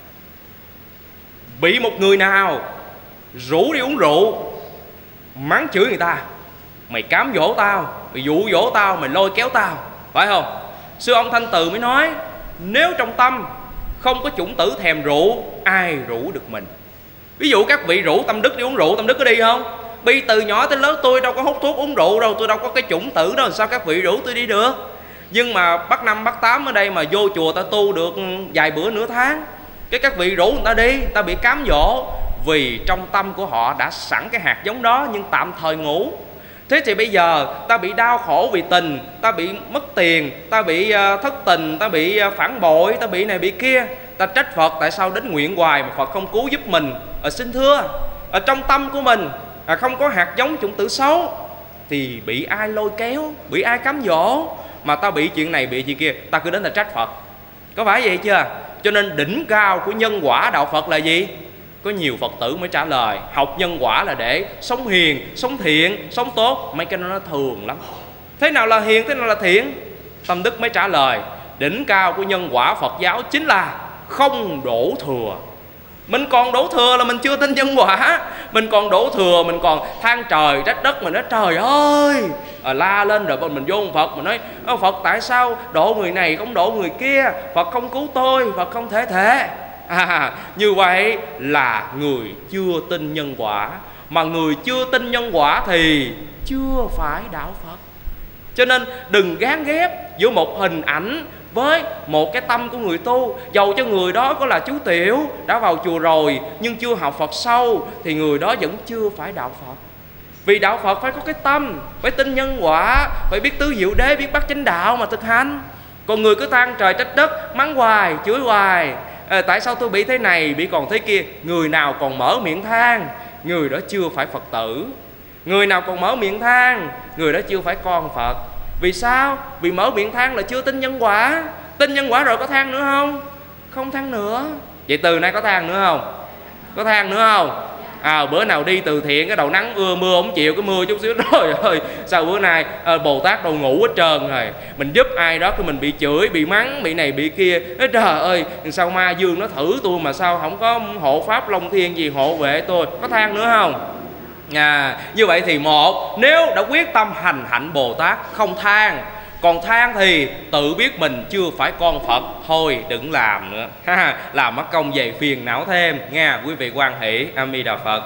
bị một người nào rủ đi uống rượu, mắng chửi người ta, mày cám dỗ tao, mày dụ dỗ tao, mày lôi kéo tao, phải không? Sư ông Thanh Từ mới nói, nếu trong tâm không có chủng tử thèm rượu, ai rủ được mình? Ví dụ các vị rủ Tâm Đức đi uống rượu, Tâm Đức có đi không? Bi từ nhỏ tới lớn tôi đâu có hút thuốc uống rượu đâu, tôi đâu có cái chủng tử đó, sao các vị rủ tôi đi được? Nhưng mà bắt năm bắt tám ở đây mà vô chùa ta tu được vài bữa nửa tháng, cái các vị rủ người ta đi, ta bị cám dỗ, vì trong tâm của họ đã sẵn cái hạt giống đó, nhưng tạm thời ngủ. Thế thì bây giờ ta bị đau khổ vì tình, ta bị mất tiền, ta bị thất tình, ta bị phản bội, ta bị này bị kia, ta trách Phật tại sao đến nguyện hoài mà Phật không cứu giúp mình. Ở xin thưa, ở trong tâm của mình à, không có hạt giống chủng tử xấu, thì bị ai lôi kéo, bị ai cám dỗ, mà ta bị chuyện này bị chuyện kia, ta cứ đến là trách Phật. Có phải vậy chưa? Cho nên đỉnh cao của nhân quả đạo Phật là gì? Có nhiều Phật tử mới trả lời, học nhân quả là để sống hiền, sống thiện, sống tốt. Mấy cái đó nó thường lắm. Thế nào là hiền, thế nào là thiện? Tâm Đức mới trả lời, đỉnh cao của nhân quả Phật giáo chính là không đổ thừa. Mình còn đổ thừa là mình chưa tin nhân quả. Mình còn đổ thừa, mình còn than trời trách đất, mình nói trời ơi, à, la lên rồi mình vô Phật, mình nói Phật tại sao độ người này không độ người kia, Phật không cứu tôi, Phật không thể thể. À, như vậy là người chưa tin nhân quả. Mà người chưa tin nhân quả thì chưa phải đạo Phật. Cho nên đừng gán ghép giữa một hình ảnh với một cái tâm của người tu. Dầu cho người đó có là chú tiểu, đã vào chùa rồi, nhưng chưa học Phật sâu, thì người đó vẫn chưa phải đạo Phật. Vì đạo Phật phải có cái tâm, phải tin nhân quả, phải biết tứ diệu đế, biết bát chánh đạo mà thực hành. Còn người cứ than trời trách đất, mắng hoài, chửi hoài, à, tại sao tôi bị thế này, bị còn thế kia, người nào còn mở miệng than, người đó chưa phải Phật tử. Người nào còn mở miệng than, người đó chưa phải con Phật. Vì sao? Vì mở miệng than là chưa tin nhân quả. Tin nhân quả rồi có than nữa không? Không than nữa. Vậy từ nay có than nữa không? Có than nữa không? À, bữa nào đi từ thiện cái đầu nắng ưa mưa không chịu, cái mưa chút xíu rồi ơi, sao bữa nay à, Bồ Tát đâu ngủ hết trơn rồi. Mình giúp ai đó cái mình bị chửi, bị mắng, bị này bị kia. Ê, trời ơi, sao ma dương nó thử tôi mà sao không có hộ pháp long thiên gì hộ vệ tôi. Có than nữa không? À, như vậy thì một, nếu đã quyết tâm hành hạnh Bồ Tát không than. Còn than thì tự biết mình chưa phải con Phật, thôi đừng làm nữa. Làm mất công về phiền não thêm nha. Quý vị hoan hỷ. A Di Đà Phật.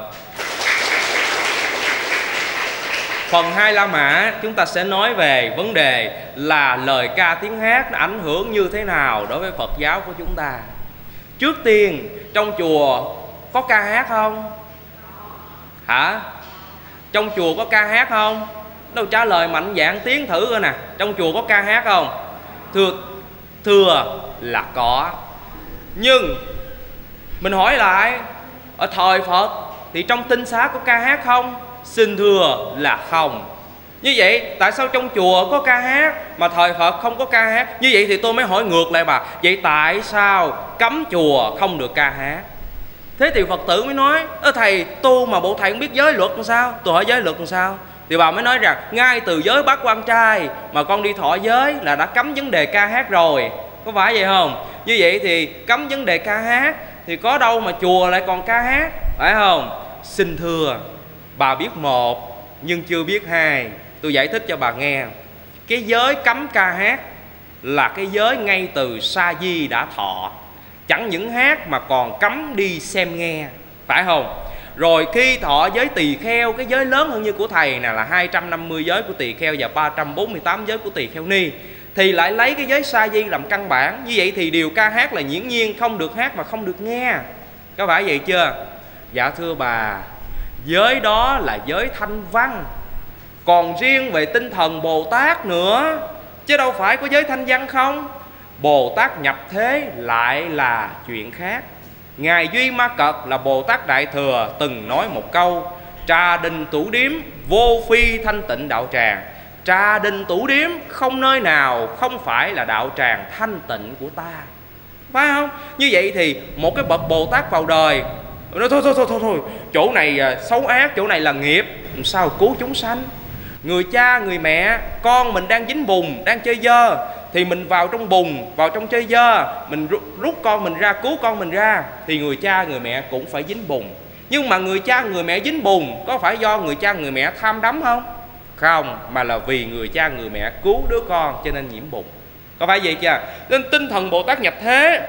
Phần hai La Mã chúng ta sẽ nói về vấn đề là lời ca tiếng hát nó ảnh hưởng như thế nào đối với Phật giáo của chúng ta. Trước tiên, trong chùa có ca hát không? Hả? Trong chùa có ca hát không? Đâu trả lời mạnh dạn tiếng thử coi nè. Trong chùa có ca hát không? Thưa, thưa là có. Nhưng mình hỏi lại, ở thời Phật thì trong tinh xá có ca hát không? Xin thưa là không. Như vậy tại sao trong chùa có ca hát mà thời Phật không có ca hát? Như vậy thì tôi mới hỏi ngược lại bà, vậy tại sao cấm chùa không được ca hát? Thế thì Phật tử mới nói, ơ thầy tu mà bộ thầy không biết giới luật làm sao? Tôi hỏi giới luật làm sao? Thì bà mới nói rằng ngay từ giới bác quan trai mà con đi thọ giới là đã cấm vấn đề ca hát rồi. Có phải vậy không? Như vậy thì cấm vấn đề ca hát thì có đâu mà chùa lại còn ca hát, phải không? Xin thưa, bà biết một nhưng chưa biết hai. Tôi giải thích cho bà nghe. Cái giới cấm ca hát là cái giới ngay từ Sa Di đã thọ. Chẳng những hát mà còn cấm đi xem nghe, phải không? Rồi khi thọ giới tỳ kheo, cái giới lớn hơn như của thầy nè là hai trăm năm mươi giới của tỳ kheo và ba trăm bốn mươi tám giới của tỳ kheo ni, thì lại lấy cái giới sa di làm căn bản. Như vậy thì điều ca hát là hiển nhiên không được hát mà không được nghe. Có phải vậy chưa? Dạ thưa bà, giới đó là giới thanh văn, còn riêng về tinh thần Bồ Tát nữa, chứ đâu phải có giới thanh văn không. Bồ Tát nhập thế lại là chuyện khác. Ngài Duy Ma Cật là Bồ Tát Đại Thừa từng nói một câu: trà đình tủ điếm vô phi thanh tịnh đạo tràng. Trà đình tủ điếm không nơi nào không phải là đạo tràng thanh tịnh của ta, phải không? Như vậy thì một cái bậc Bồ Tát vào đời nói thôi thôi thôi thôi, thôi. Chỗ này xấu ác, chỗ này là nghiệp, làm sao cứu chúng sanh. Người cha người mẹ, con mình đang dính bùn, đang chơi dơ, thì mình vào trong bùn, vào trong chơi dơ, mình rút con mình ra, cứu con mình ra, thì người cha người mẹ cũng phải dính bùn. Nhưng mà người cha người mẹ dính bùn có phải do người cha người mẹ tham đắm không? Không, mà là vì người cha người mẹ cứu đứa con cho nên nhiễm bùn. Có phải vậy chưa? Nên tinh thần Bồ Tát nhập thế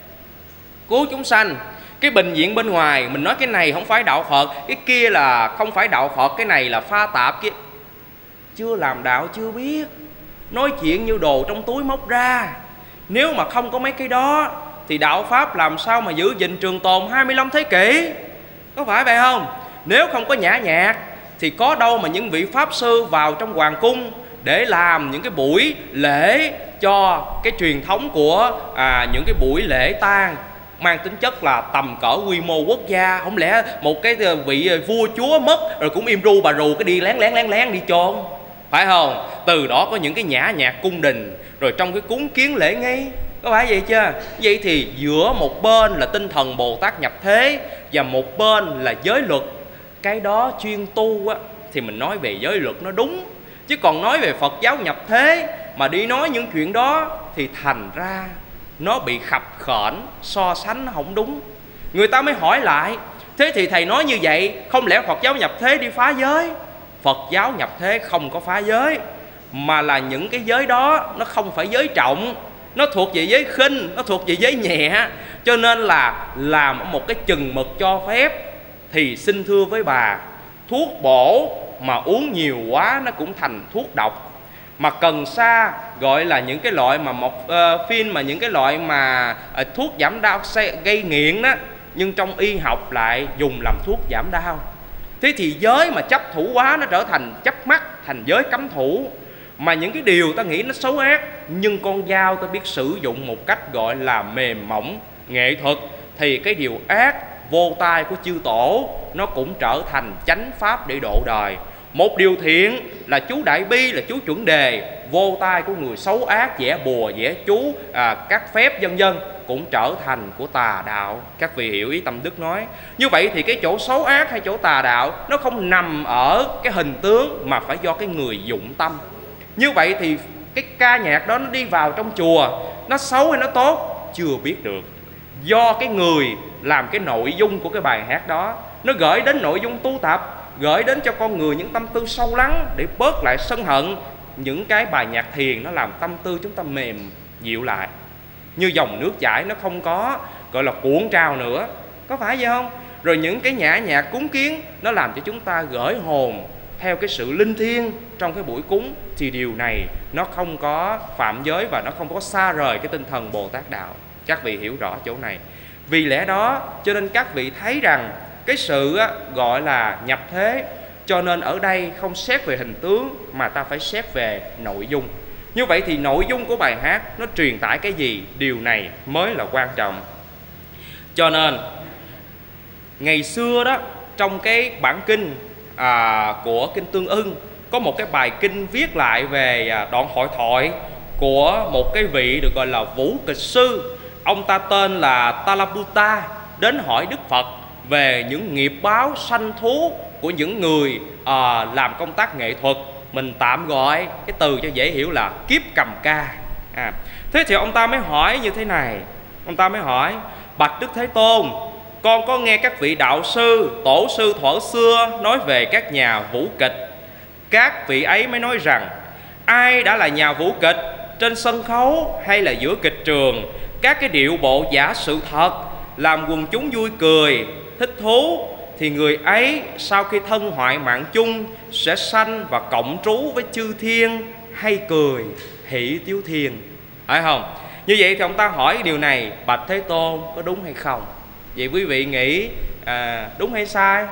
cứu chúng sanh. Cái bình diện bên ngoài mình nói cái này không phải đạo Phật, cái kia là không phải đạo Phật, cái này là pha tạp kia, chưa làm đạo chưa biết, nói chuyện như đồ trong túi móc ra. Nếu mà không có mấy cái đó thì đạo Pháp làm sao mà giữ gìn trường tồn hai mươi lăm thế kỷ? Có phải vậy không? Nếu không có nhã nhạc thì có đâu mà những vị Pháp sư vào trong hoàng cung để làm những cái buổi lễ cho cái truyền thống của à, những cái buổi lễ tang mang tính chất là tầm cỡ quy mô quốc gia. Không lẽ một cái vị vua chúa mất rồi cũng im ru bà rù cái đi lén lén lén lén đi chôn, phải không? Từ đó có những cái nhã nhạc cung đình, rồi trong cái cúng kiến lễ nghi. Có phải vậy chưa? Vậy thì giữa một bên là tinh thần Bồ Tát nhập thế và một bên là giới luật, cái đó chuyên tu á, thì mình nói về giới luật nó đúng. Chứ còn nói về Phật giáo nhập thế mà đi nói những chuyện đó thì thành ra nó bị khập khểnh, so sánh nó không đúng. Người ta mới hỏi lại: thế thì thầy nói như vậy, không lẽ Phật giáo nhập thế đi phá giới? Phật giáo nhập thế không có phá giới, mà là những cái giới đó nó không phải giới trọng, nó thuộc về giới khinh, nó thuộc về giới nhẹ. Cho nên là làm ở một cái chừng mực cho phép. Thì xin thưa với bà, thuốc bổ mà uống nhiều quá nó cũng thành thuốc độc. Mà cần sa gọi là những cái loại mà một uh, phim mà những cái loại mà uh, thuốc giảm đau gây nghiện đó, nhưng trong y học lại dùng làm thuốc giảm đau. Thế thì giới mà chấp thủ quá nó trở thành chấp mắt, thành giới cấm thủ. Mà những cái điều ta nghĩ nó xấu ác, nhưng con dao ta biết sử dụng một cách gọi là mềm mỏng, nghệ thuật, thì cái điều ác vô tai của chư tổ nó cũng trở thành chánh pháp để độ đời. Một điều thiện là chú Đại Bi, là chú chuẩn đề, vô tai của người xấu ác, vẽ bùa, vẽ chú, à, các phép vân vân cũng trở thành của tà đạo. Các vị hiểu ý Tâm Đức nói. Như vậy thì cái chỗ xấu ác hay chỗ tà đạo nó không nằm ở cái hình tướng, mà phải do cái người dụng tâm. Như vậy thì cái ca nhạc đó nó đi vào trong chùa, nó xấu hay nó tốt chưa biết được. Do cái người làm cái nội dung của cái bài hát đó, nó gửi đến nội dung tu tập, gửi đến cho con người những tâm tư sâu lắng để bớt lại sân hận. Những cái bài nhạc thiền nó làm tâm tư chúng ta mềm dịu lại, như dòng nước chảy, nó không có gọi là cuộn trào nữa. Có phải vậy không? Rồi những cái nhã nhạc cúng kiến nó làm cho chúng ta gửi hồn theo cái sự linh thiêng trong cái buổi cúng, thì điều này nó không có phạm giới và nó không có xa rời cái tinh thần Bồ Tát đạo. Các vị hiểu rõ chỗ này. Vì lẽ đó cho nên các vị thấy rằng cái sự á, gọi là nhập thế, cho nên ở đây không xét về hình tướng mà ta phải xét về nội dung. Như vậy thì nội dung của bài hát nó truyền tải cái gì, điều này mới là quan trọng. Cho nên ngày xưa đó, trong cái bản kinh à, của Kinh Tương Ưng, có một cái bài kinh viết lại về à, đoạn hội thoại của một cái vị được gọi là vũ kịch sư. Ông ta tên là Talaputta, đến hỏi Đức Phật về những nghiệp báo sanh thú của những người à, làm công tác nghệ thuật. Mình tạm gọi cái từ cho dễ hiểu là kiếp cầm ca. à, Thế thì ông ta mới hỏi như thế này. Ông ta mới hỏi: bạch Đức Thế Tôn, con có nghe các vị đạo sư, tổ sư thuở xưa nói về các nhà vũ kịch. Các vị ấy mới nói rằng ai đã là nhà vũ kịch, trên sân khấu hay là giữa kịch trường, các cái điệu bộ giả sự thật làm quần chúng vui cười, thích thú, thì người ấy sau khi thân hoại mạng chung sẽ sanh và cộng trú với chư thiên hay cười hỷ tiếu thiên. Phải không? Như vậy thì ông ta hỏi điều này: bạch Thế Tôn, có đúng hay không? Vậy quý vị nghĩ à, đúng hay sai?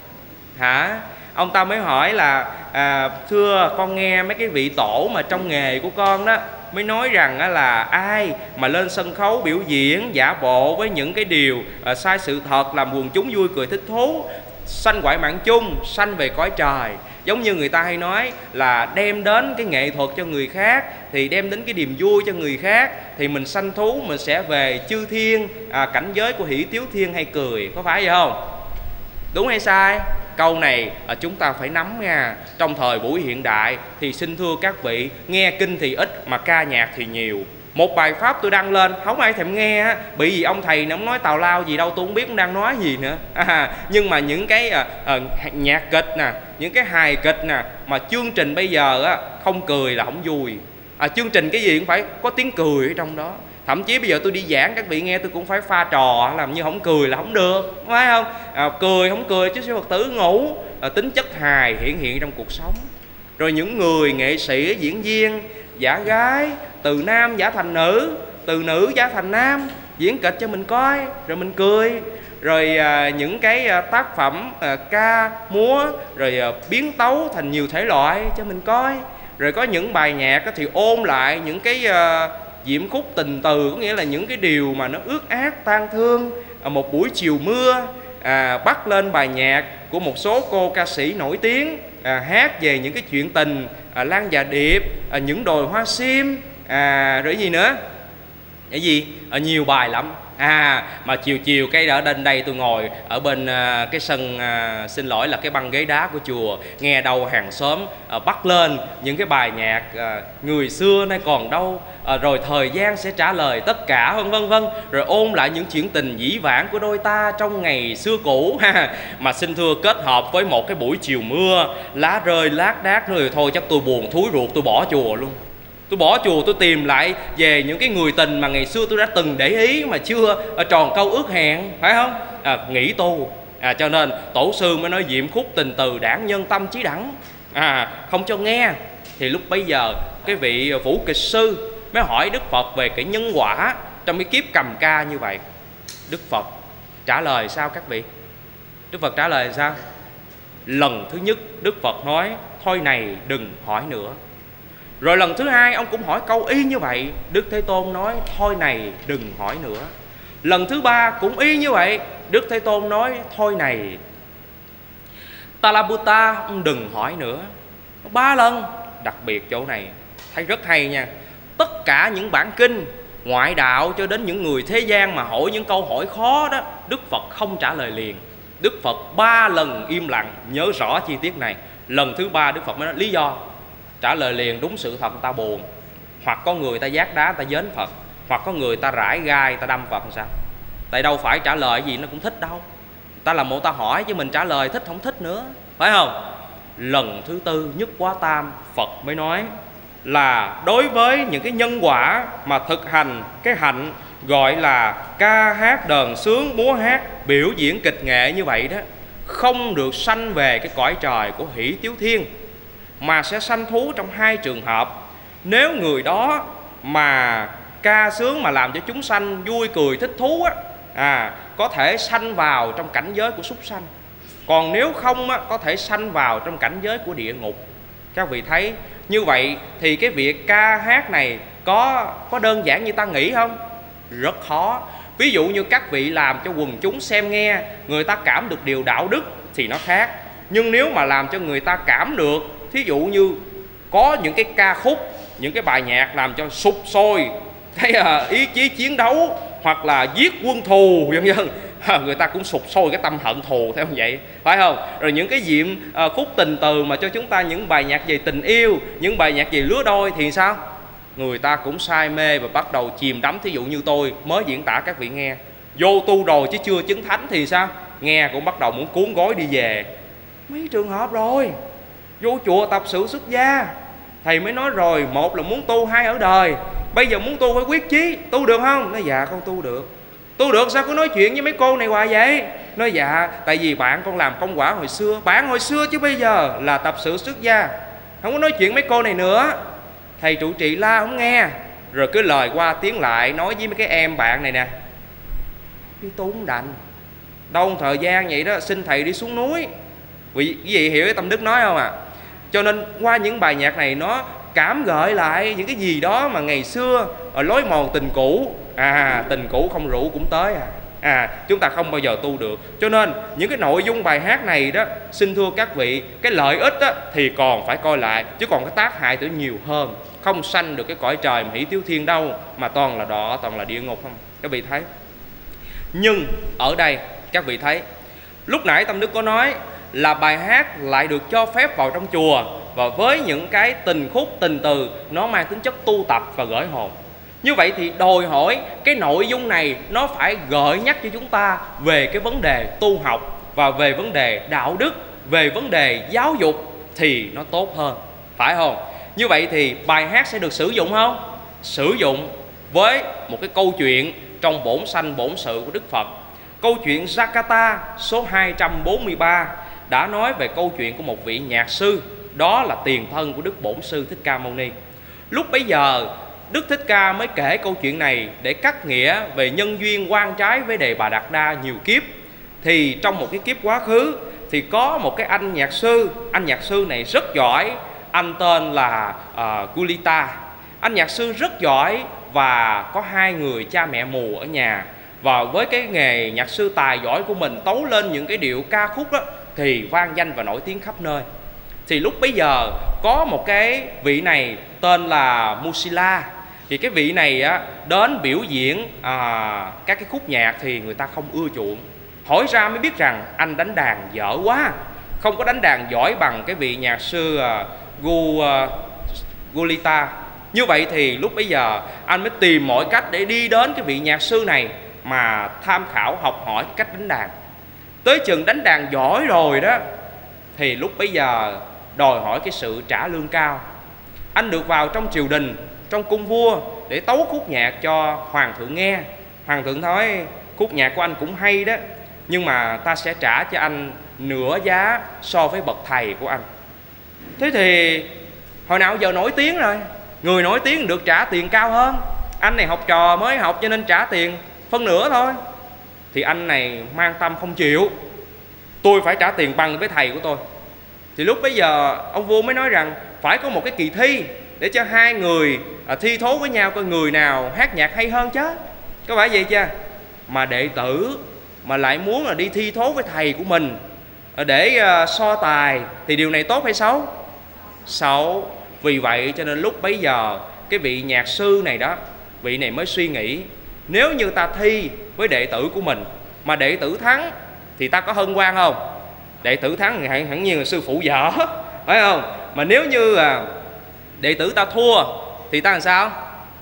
Hả? Ông ta mới hỏi là à, thưa con nghe mấy cái vị tổ mà trong nghề của con đó mới nói rằng á, là ai mà lên sân khấu biểu diễn giả bộ với những cái điều à, sai sự thật, làm quần chúng vui cười thích thú, sanh hoại mạng chung, sanh về cõi trời. Giống như người ta hay nói là đem đến cái nghệ thuật cho người khác, thì đem đến cái niềm vui cho người khác, thì mình sanh thú, mình sẽ về chư thiên, à, cảnh giới của hỷ tiếu thiên hay cười. Có phải vậy không? Đúng hay sai? Câu này à, chúng ta phải nắm nha. Trong thời buổi hiện đại thì xin thưa các vị, nghe kinh thì ít mà ca nhạc thì nhiều. Một bài pháp tôi đăng lên không ai thèm nghe á, bị gì ông thầy nó nói tào lao gì đâu, tôi không biết ông đang nói gì nữa. À, nhưng mà những cái à, à, nhạc kịch nè, những cái hài kịch nè, mà chương trình bây giờ á, không cười là không vui. À, chương trình cái gì cũng phải có tiếng cười ở trong đó. Thậm chí bây giờ tôi đi giảng các vị nghe tôi cũng phải pha trò, làm như không cười là không được, phải không? À, cười không cười chứ sư Phật tử ngủ. À, tính chất hài hiển hiện trong cuộc sống. Rồi những người nghệ sĩ, diễn viên, giả gái, từ nam giả thành nữ, từ nữ giả thành nam, diễn kịch cho mình coi rồi mình cười. Rồi à, những cái à, tác phẩm à, ca, múa, rồi à, biến tấu thành nhiều thể loại cho mình coi. Rồi có những bài nhạc thì ôn lại những cái à, diễm khúc tình từ, có nghĩa là những cái điều mà nó ước ác tang thương. À, một buổi chiều mưa à, bắt lên bài nhạc của một số cô ca sĩ nổi tiếng, à, hát về những cái chuyện tình, à, Lan và Điệp, à, những đồi hoa sim, à, rồi gì nữa, cái gì, à, nhiều bài lắm. À, mà chiều chiều cái ở bên đây tôi ngồi ở bên à, cái sân à, xin lỗi là cái băng ghế đá của chùa, nghe đâu hàng xóm à, bắt lên những cái bài nhạc à, người xưa nay còn đâu, à, rồi thời gian sẽ trả lời tất cả, vân vân vân, rồi ôn lại những chuyện tình dĩ vãng của đôi ta trong ngày xưa cũ ha. Mà xin thưa kết hợp với một cái buổi chiều mưa, lá rơi lác đác nữa rồi thôi chắc tôi buồn thúi ruột, tôi bỏ chùa luôn. Tôi bỏ chùa, tôi tìm lại về những cái người tình mà ngày xưa tôi đã từng để ý mà chưa tròn câu ước hẹn, phải không? À, nghỉ tu. À, cho nên tổ sư mới nói diễm khúc tình từ đảng nhân tâm chí đẳng, à, không cho nghe. Thì lúc bấy giờ cái vị vũ kịch sư mới hỏi Đức Phật về cái nhân quả trong cái kiếp cầm ca như vậy. Đức Phật trả lời sao các vị? Đức Phật trả lời sao? Lần thứ nhất Đức Phật nói thôi này đừng hỏi nữa. Rồi lần thứ hai ông cũng hỏi câu y như vậy. Đức Thế Tôn nói thôi này đừng hỏi nữa. Lần thứ ba cũng y như vậy. Đức Thế Tôn nói thôi này Talabutta, ông đừng hỏi nữa. Ba lần. Đặc biệt chỗ này thấy rất hay nha. Tất cả những bản kinh ngoại đạo cho đến những người thế gian mà hỏi những câu hỏi khó đó, Đức Phật không trả lời liền. Đức Phật ba lần im lặng, nhớ rõ chi tiết này. Lần thứ ba Đức Phật mới nói lý do. Trả lời liền đúng sự thật, người ta buồn. Hoặc có người ta giác đá, ta dến Phật. Hoặc có người ta rải gai, ta đâm Phật làm sao? Tại đâu phải trả lời gì nó cũng thích đâu. Ta làm một ta hỏi chứ mình trả lời thích không thích nữa, phải không? Lần thứ tư nhất quá tam Phật mới nói là đối với những cái nhân quả mà thực hành cái hạnh gọi là ca hát đờn sướng múa hát biểu diễn kịch nghệ như vậy đó, không được sanh về cái cõi trời của hỷ tiếu thiên, mà sẽ sanh thú trong hai trường hợp. Nếu người đó mà ca sướng mà làm cho chúng sanh vui cười thích thú á, à, có thể sanh vào trong cảnh giới của súc sanh. Còn nếu không á, có thể sanh vào trong cảnh giới của địa ngục. Các vị thấy như vậy thì cái việc ca hát này có, có đơn giản như ta nghĩ không? Rất khó. Ví dụ như các vị làm cho quần chúng xem nghe, người ta cảm được điều đạo đức thì nó khác. Nhưng nếu mà làm cho người ta cảm được, thí dụ như có những cái ca khúc, những cái bài nhạc làm cho sục sôi cái à, ý chí chiến đấu, hoặc là giết quân thù vân vân, người ta cũng sục sôi cái tâm hận thù theo vậy, phải không? Rồi những cái diệm à, khúc tình từ mà cho chúng ta những bài nhạc về tình yêu, những bài nhạc về lứa đôi thì sao? Người ta cũng say mê và bắt đầu chìm đắm. Thí dụ như tôi mới diễn tả các vị nghe, vô tu rồi chứ chưa chứng thánh thì sao? Nghe cũng bắt đầu muốn cuốn gối đi về. Mấy trường hợp rồi. Vô chùa tập sự xuất gia, thầy mới nói rồi, một là muốn tu, hai ở đời. Bây giờ muốn tu phải quyết chí. Tu được không? Nói dạ con tu được. Tu được sao cứ nói chuyện với mấy cô này hoài vậy? Nói dạ tại vì bạn con làm công quả hồi xưa. Bạn hồi xưa chứ bây giờ là tập sự xuất gia, không có nói chuyện mấy cô này nữa. Thầy trụ trì la không nghe, rồi cứ lời qua tiếng lại nói với mấy cái em bạn này nè, đi tu không đành, đâu thời gian vậy đó, xin thầy đi xuống núi. Quý vị hiểu cái tâm đức nói không ạ? À? Cho nên qua những bài nhạc này nó cảm gợi lại những cái gì đó mà ngày xưa ở lối mòn tình cũ. À, tình cũ không rủ cũng tới à. À, chúng ta không bao giờ tu được. Cho nên những cái nội dung bài hát này đó, xin thưa các vị, cái lợi ích đó, thì còn phải coi lại, chứ còn cái tác hại tới nhiều hơn. Không sanh được cái cõi trời mà hỷ tiếu thiên đâu, mà toàn là đọa, toàn là địa ngục không. Các vị thấy. Nhưng ở đây các vị thấy, lúc nãy Tâm Đức có nói là bài hát lại được cho phép vào trong chùa, và với những cái tình khúc tình từ nó mang tính chất tu tập và gửi hồn. Như vậy thì đòi hỏi cái nội dung này nó phải gợi nhắc cho chúng ta về cái vấn đề tu học, và về vấn đề đạo đức, về vấn đề giáo dục thì nó tốt hơn, phải không? Như vậy thì bài hát sẽ được sử dụng không? Sử dụng với một cái câu chuyện trong bổn sanh bổn sự của Đức Phật. Câu chuyện Jakata số hai trăm bốn mươi ba đã nói về câu chuyện của một vị nhạc sư, đó là tiền thân của Đức Bổn Sư Thích Ca Mâu Ni. Lúc bấy giờ Đức Thích Ca mới kể câu chuyện này để cắt nghĩa về nhân duyên oan trái với Đề Bà Đạt Đa nhiều kiếp. Thì trong một cái kiếp quá khứ thì có một cái anh nhạc sư, anh nhạc sư này rất giỏi, anh tên là uh, Gulita. Anh nhạc sư rất giỏi và có hai người cha mẹ mù ở nhà. Và với cái nghề nhạc sư tài giỏi của mình, tấu lên những cái điệu ca khúc đó thì vang danh và nổi tiếng khắp nơi. Thì lúc bấy giờ có một cái vị này tên là Musila. Thì cái vị này á, đến biểu diễn à, các cái khúc nhạc thì người ta không ưa chuộng. Hỏi ra mới biết rằng anh đánh đàn dở quá, không có đánh đàn giỏi bằng cái vị nhạc sư uh, Gu, uh, Gulita. Như vậy thì lúc bấy giờ anh mới tìm mọi cách để đi đến cái vị nhạc sư này mà tham khảo học hỏi cách đánh đàn. Tới chừng đánh đàn giỏi rồi đó thì lúc bấy giờ đòi hỏi cái sự trả lương cao. Anh được vào trong triều đình, trong cung vua để tấu khúc nhạc cho hoàng thượng nghe. Hoàng thượng nói khúc nhạc của anh cũng hay đó, nhưng mà ta sẽ trả cho anh nửa giá so với bậc thầy của anh. Thế thì hồi nào giờ nổi tiếng rồi, người nổi tiếng được trả tiền cao hơn. Anh này học trò mới học cho nên trả tiền phân nửa thôi. Thì anh này mang tâm không chịu, tôi phải trả tiền bằng với thầy của tôi. Thì lúc bấy giờ ông vua mới nói rằng phải có một cái kỳ thi để cho hai người à, thi thố với nhau coi người nào hát nhạc hay hơn chứ. Có phải vậy chưa? Mà đệ tử mà lại muốn là đi thi thố với thầy của mình để à, so tài thì điều này tốt hay xấu? Xấu. Vì vậy cho nên lúc bấy giờ cái vị nhạc sư này đó, vị này mới suy nghĩ, nếu như ta thi với đệ tử của mình mà đệ tử thắng thì ta có hân hoan không? Đệ tử thắng thì hẳn nhiên là sư phụ dở, phải không? Mà nếu như à, đệ tử ta thua thì ta làm sao?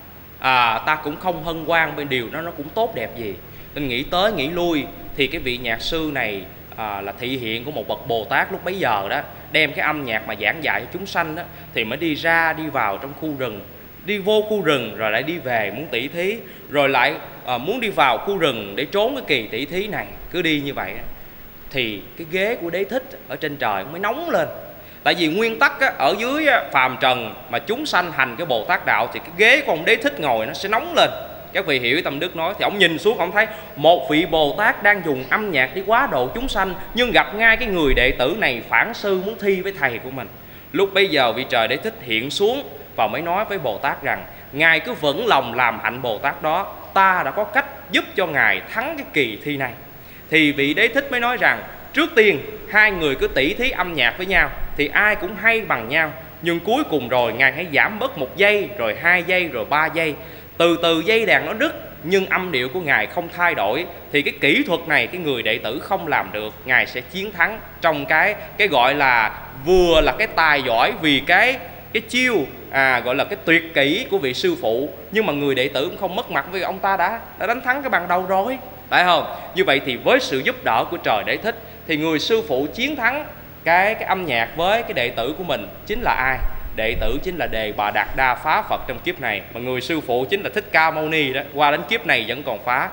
À, ta cũng không hân hoan, bên điều đó nó cũng tốt đẹp gì. Nên nghĩ tới nghĩ lui thì cái vị nhạc sư này à, là thị hiện của một bậc Bồ Tát lúc bấy giờ đó, đem cái âm nhạc mà giảng dạy cho chúng sanh đó, thì mới đi ra đi vào trong khu rừng, đi vô khu rừng rồi lại đi về muốn tỷ thí, rồi lại à, muốn đi vào khu rừng để trốn cái kỳ tỷ thí này. Cứ đi như vậy đó, thì cái ghế của Đế Thích ở trên trời mới nóng lên. Tại vì nguyên tắc á, ở dưới á, phàm trần mà chúng sanh hành cái Bồ Tát đạo thì cái ghế của ông Đế Thích ngồi nó sẽ nóng lên. Các vị hiểu Tâm Đức nói. Thì ông nhìn xuống ông thấy một vị Bồ Tát đang dùng âm nhạc đi quá độ chúng sanh, nhưng gặp ngay cái người đệ tử này phản sư muốn thi với thầy của mình. Lúc bây giờ vị trời Đế Thích hiện xuống và mới nói với Bồ Tát rằng ngài cứ vững lòng làm hạnh Bồ Tát đó, ta đã có cách giúp cho ngài thắng cái kỳ thi này. Thì vị Đế Thích mới nói rằng trước tiên hai người cứ tỉ thí âm nhạc với nhau thì ai cũng hay bằng nhau, nhưng cuối cùng rồi ngài hãy giảm bớt một giây, rồi hai giây, rồi ba giây. Từ từ dây đàn nó đứt nhưng âm điệu của ngài không thay đổi, thì cái kỹ thuật này cái người đệ tử không làm được, ngài sẽ chiến thắng trong cái cái gọi là vừa là cái tài giỏi vì cái cái chiêu à, gọi là cái tuyệt kỹ của vị sư phụ, nhưng mà người đệ tử cũng không mất mặt vì ông ta đã đã đánh thắng cái bằng đầu rồi, phải không? Như vậy thì với sự giúp đỡ của trời Đế Thích thì người sư phụ chiến thắng cái cái âm nhạc với cái đệ tử của mình chính là ai? Đệ tử chính là Đề Bà Đạt Đa phá Phật trong kiếp này, mà người sư phụ chính là Thích Ca Mâu Ni đó, qua đến kiếp này vẫn còn phá.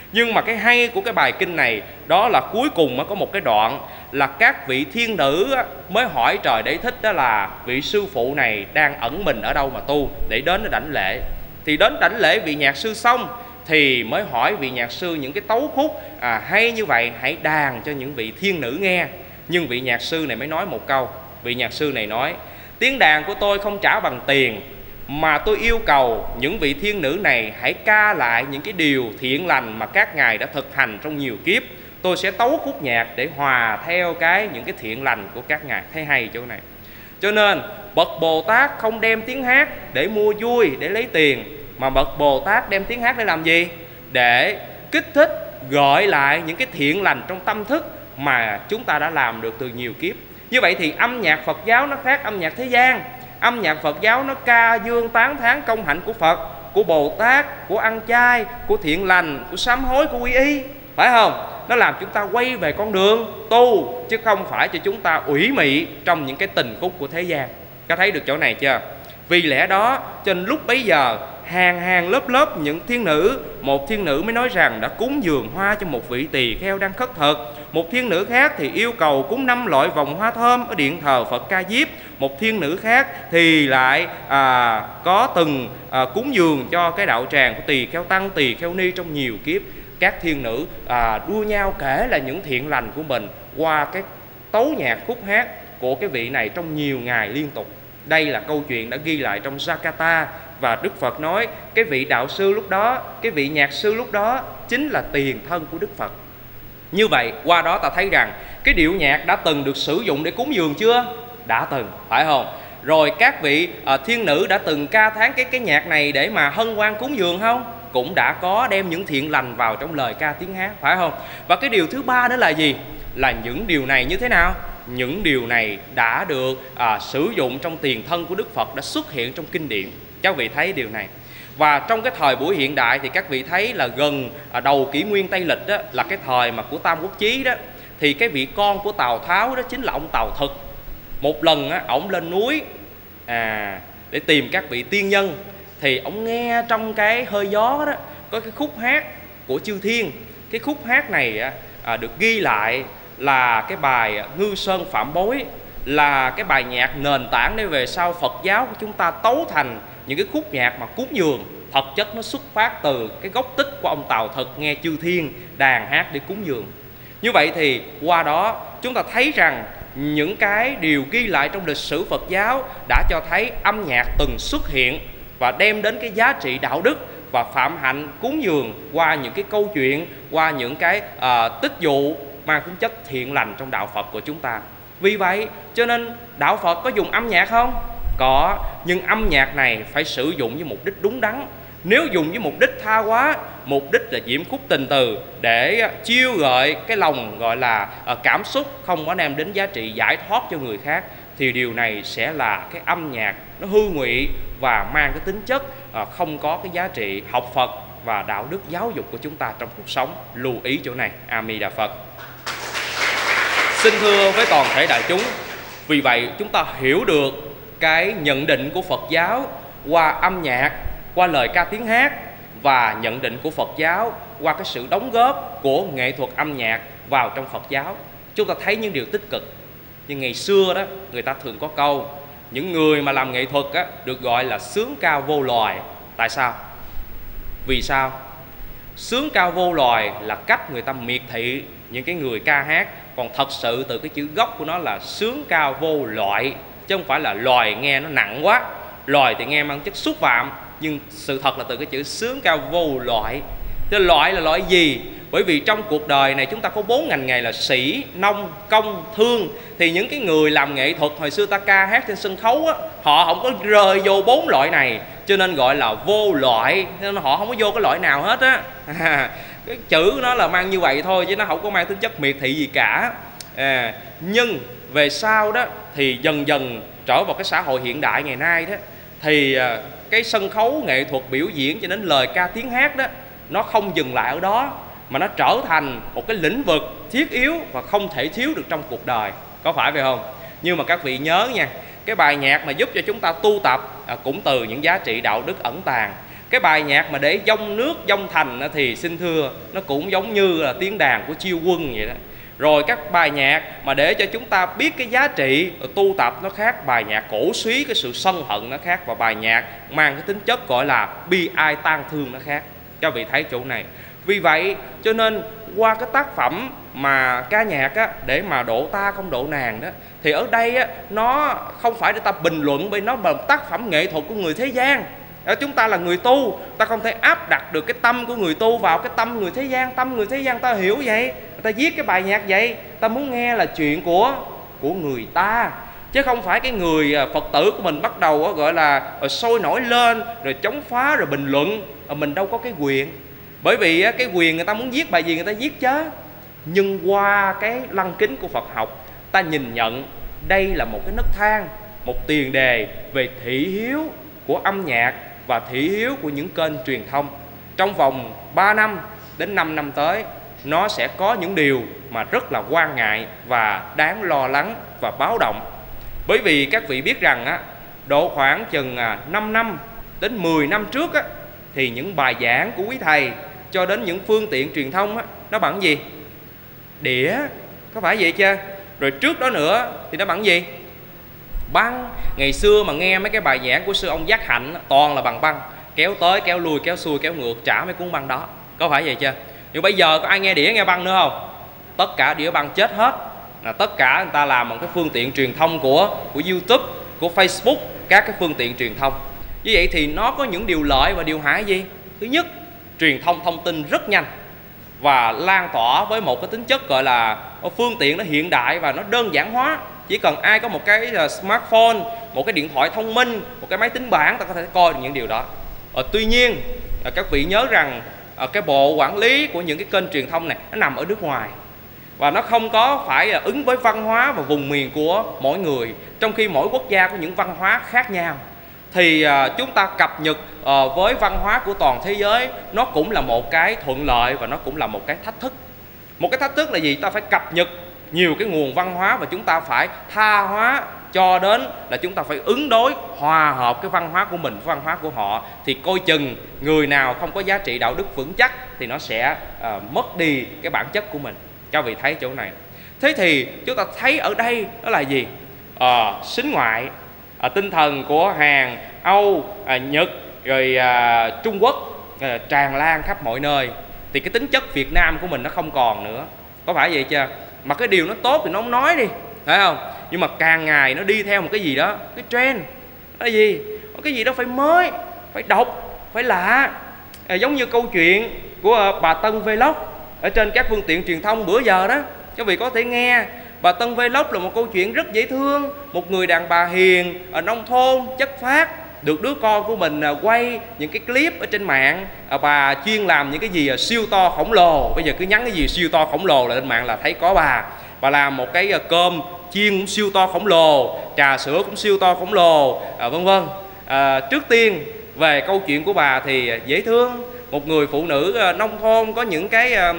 Nhưng mà cái hay của cái bài kinh này đó là cuối cùng mới có một cái đoạn là các vị thiên nữ mới hỏi trời Đế Thích, đó là vị sư phụ này đang ẩn mình ở đâu mà tu, để đến để đảnh lễ. Thì đến đảnh lễ vị nhạc sư xong thì mới hỏi vị nhạc sư những cái tấu khúc à, hay như vậy hãy đàn cho những vị thiên nữ nghe. Nhưng vị nhạc sư này mới nói một câu. Vị nhạc sư này nói: tiếng đàn của tôi không trả bằng tiền, mà tôi yêu cầu những vị thiên nữ này hãy ca lại những cái điều thiện lành mà các ngài đã thực hành trong nhiều kiếp. Tôi sẽ tấu khúc nhạc để hòa theo cái những cái thiện lành của các ngài. Thấy hay chỗ này. Cho nên bậc Bồ Tát không đem tiếng hát để mua vui, để lấy tiền, mà bậc Bồ Tát đem tiếng hát để làm gì? Để kích thích, gợi lại những cái thiện lành trong tâm thức mà chúng ta đã làm được từ nhiều kiếp. Như vậy thì âm nhạc Phật giáo nó khác âm nhạc thế gian. Âm nhạc Phật giáo nó ca dương tán thán công hạnh của Phật, của Bồ Tát, của ăn chay, của thiện lành, của sám hối, của quy y, phải không? Nó làm chúng ta quay về con đường tu, chứ không phải cho chúng ta ủy mị trong những cái tình khúc của thế gian. Có thấy được chỗ này chưa? Vì lẽ đó cho nên lúc bấy giờ hàng hàng lớp lớp những thiên nữ, một thiên nữ mới nói rằng đã cúng dường hoa cho một vị tỳ kheo đang khất thực. Một thiên nữ khác thì yêu cầu cúng năm loại vòng hoa thơm ở điện thờ Phật Ca Diếp. Một thiên nữ khác thì lại à, có từng à, cúng dường cho cái đạo tràng của tỳ kheo tăng, tỳ kheo ni trong nhiều kiếp. Các thiên nữ à, đua nhau kể là những thiện lành của mình qua cái tấu nhạc khúc hát của cái vị này trong nhiều ngày liên tục. Đây là câu chuyện đã ghi lại trong Jakarta. Và Đức Phật nói cái vị đạo sư lúc đó, cái vị nhạc sư lúc đó chính là tiền thân của Đức Phật. Như vậy qua đó ta thấy rằng cái điệu nhạc đã từng được sử dụng để cúng dường chưa? Đã từng, phải không? Rồi các vị à, thiên nữ đã từng ca thán cái cái nhạc này để mà hân hoan cúng dường không? Cũng đã có đem những thiện lành vào trong lời ca tiếng hát, phải không? Và cái điều thứ ba đó là gì? Là những điều này như thế nào? Những điều này đã được à, sử dụng trong tiền thân của Đức Phật, đã xuất hiện trong kinh điển. Các vị thấy điều này. Và trong cái thời buổi hiện đại thì các vị thấy là gần à, đầu kỷ nguyên Tây Lịch đó, là cái thời mà của Tam Quốc Chí đó, thì cái vị con của Tào Tháo đó chính là ông Tào Thực. Một lần á, ổng lên núi à, để tìm các vị tiên nhân, thì ổng nghe trong cái hơi gió đó có cái khúc hát của chư thiên. Cái khúc hát này á, à, được ghi lại là cái bài Ngư Sơn Phạm Bối, là cái bài nhạc nền tảng để về sau Phật giáo của chúng ta tấu thành những cái khúc nhạc mà cúng dường. Thật chất nó xuất phát từ cái gốc tích của ông Tào Thực nghe chư thiên đàn hát để cúng dường. Như vậy thì qua đó chúng ta thấy rằng những cái điều ghi lại trong lịch sử Phật giáo đã cho thấy âm nhạc từng xuất hiện và đem đến cái giá trị đạo đức và phạm hạnh cúng dường qua những cái câu chuyện, qua những cái uh, tích dụ mang tính chất thiện lành trong đạo Phật của chúng ta. Vì vậy cho nên đạo Phật có dùng âm nhạc không? Có, nhưng âm nhạc này phải sử dụng với mục đích đúng đắn. Nếu dùng với mục đích tha hóa, mục đích là diễm khúc tình từ để chiêu gợi cái lòng gọi là cảm xúc, không có đem đến giá trị giải thoát cho người khác, thì điều này sẽ là cái âm nhạc nó hư ngụy và mang cái tính chất không có cái giá trị học Phật và đạo đức giáo dục của chúng ta trong cuộc sống. Lưu ý chỗ này. A Di Đà Phật. Xin thưa với toàn thể đại chúng, vì vậy chúng ta hiểu được cái nhận định của Phật giáo qua âm nhạc, qua lời ca tiếng hát, và nhận định của Phật giáo qua cái sự đóng góp của nghệ thuật âm nhạc vào trong Phật giáo. Chúng ta thấy những điều tích cực. Nhưng ngày xưa đó, người ta thường có câu những người mà làm nghệ thuật á, được gọi là sướng cao vô loài. Tại sao? Vì sao? Sướng cao vô loài là cách người ta miệt thị những cái người ca hát. Còn thật sự từ cái chữ gốc của nó là sướng cao vô loại, chứ không phải là loài nghe nó nặng quá. Loài thì nghe mang chất xúc phạm, nhưng sự thật là từ cái chữ sướng cao vô loại. Thế loại là loại gì? Bởi vì trong cuộc đời này chúng ta có bốn ngành nghề là sĩ, nông, công, thương. Thì những cái người làm nghệ thuật hồi xưa ta ca hát trên sân khấu á, họ không có rơi vô bốn loại này, cho nên gọi là vô loại. Nên họ không có vô cái loại nào hết á. Cái chữ nó là mang như vậy thôi, chứ nó không có mang tính chất miệt thị gì cả. à, Nhưng về sau đó thì dần dần trở vào cái xã hội hiện đại ngày nay đó, thì cái sân khấu nghệ thuật biểu diễn cho đến lời ca tiếng hát đó, nó không dừng lại ở đó, mà nó trở thành một cái lĩnh vực thiết yếu và không thể thiếu được trong cuộc đời. Có phải vậy không? Nhưng mà các vị nhớ nha, cái bài nhạc mà giúp cho chúng ta tu tập à, cũng từ những giá trị đạo đức ẩn tàng. Cái bài nhạc mà để dông nước dông thành thì xin thưa nó cũng giống như là tiếng đàn của Chiêu Quân vậy đó. Rồi các bài nhạc mà để cho chúng ta biết cái giá trị tu tập nó khác, bài nhạc cổ súy cái sự sân hận nó khác, và bài nhạc mang cái tính chất gọi là bi ai tang thương nó khác. Các vị thấy chỗ này. Vì vậy cho nên qua cái tác phẩm mà ca nhạc á, để mà độ ta không độ nàng đó, thì ở đây á, nó không phải để ta bình luận, bởi nó là một tác phẩm nghệ thuật của người thế gian. Chúng ta là người tu, ta không thể áp đặt được cái tâm của người tu vào cái tâm người thế gian. Tâm người thế gian ta hiểu vậy, ta viết cái bài nhạc vậy, ta muốn nghe là chuyện của của người ta, chứ không phải cái người Phật tử của mình bắt đầu gọi là sôi nổi lên rồi chống phá rồi bình luận. Mình đâu có cái quyền, bởi vì cái quyền người ta muốn viết bài gì người ta viết chứ. Nhưng qua cái lăng kính của Phật học, ta nhìn nhận đây là một cái nấc thang, một tiền đề về thị hiếu của âm nhạc và thị hiếu của những kênh truyền thông. Trong vòng ba năm đến năm năm tới, nó sẽ có những điều mà rất là quan ngại và đáng lo lắng và báo động. Bởi vì các vị biết rằng á, độ khoảng chừng năm năm đến mười năm trước á, thì những bài giảng của quý thầy cho đến những phương tiện truyền thông á, nó bằng gì? Đĩa, có phải vậy chưa? Rồi trước đó nữa thì nó bằng gì? Băng. Ngày xưa mà nghe mấy cái bài giảng của sư ông Giác Hạnh toàn là bằng băng, kéo tới kéo lui kéo xuôi kéo ngược trả mấy cuốn băng đó, có phải vậy chưa? Nhưng bây giờ có ai nghe đĩa nghe băng nữa không? Tất cả đĩa băng chết hết. Là tất cả người ta làm bằng cái phương tiện truyền thông của của YouTube, của Facebook, các cái phương tiện truyền thông. Như vậy thì nó có những điều lợi và điều hại gì? Thứ nhất, truyền thông thông tin rất nhanh và lan tỏa với một cái tính chất gọi là phương tiện nó hiện đại và nó đơn giản hóa. Chỉ cần ai có một cái smartphone, một cái điện thoại thông minh, một cái máy tính bảng, ta có thể coi được những điều đó. Ờ, tuy nhiên các vị nhớ rằng cái bộ quản lý của những cái kênh truyền thông này nó nằm ở nước ngoài, và nó không có phải ứng với văn hóa và vùng miền của mỗi người, trong khi mỗi quốc gia có những văn hóa khác nhau. Thì uh, chúng ta cập nhật uh, với văn hóa của toàn thế giới, nó cũng là một cái thuận lợi và nó cũng là một cái thách thức. Một cái thách thức là gì? Ta phải cập nhật nhiều cái nguồn văn hóa và chúng ta phải tha hóa cho đến là chúng ta phải ứng đối, hòa hợp cái văn hóa của mình với văn hóa của họ. Thì coi chừng người nào không có giá trị đạo đức vững chắc thì nó sẽ uh, mất đi cái bản chất của mình. Các vị thấy chỗ này. Thế thì chúng ta thấy ở đây đó là gì? À, sính ngoại, à, tinh thần của Hàn, Âu, à, Nhật, rồi à, Trung Quốc à, tràn lan khắp mọi nơi. Thì cái tính chất Việt Nam của mình nó không còn nữa. Có phải vậy chưa? Mà cái điều nó tốt thì nó không nói đi, phải không? Nhưng mà càng ngày nó đi theo một cái gì đó, cái trend. Đó là gì? Cái gì đó phải mới, phải độc, phải lạ. À, giống như câu chuyện của bà Tân Vlog ở trên các phương tiện truyền thông bữa giờ đó, các vị có thể nghe. Bà Tân Vlog là một câu chuyện rất dễ thương. Một người đàn bà hiền ở nông thôn chất phác, được đứa con của mình quay những cái clip ở trên mạng. Bà chuyên làm những cái gì siêu to khổng lồ. Bây giờ cứ nhắn cái gì siêu to khổng lồ là lên mạng là thấy có bà. Bà làm một cái cơm chiên cũng siêu to khổng lồ, trà sữa cũng siêu to khổng lồ, à, vân vân. À, trước tiên về câu chuyện của bà thì dễ thương. Một người phụ nữ nông thôn có những cái uh,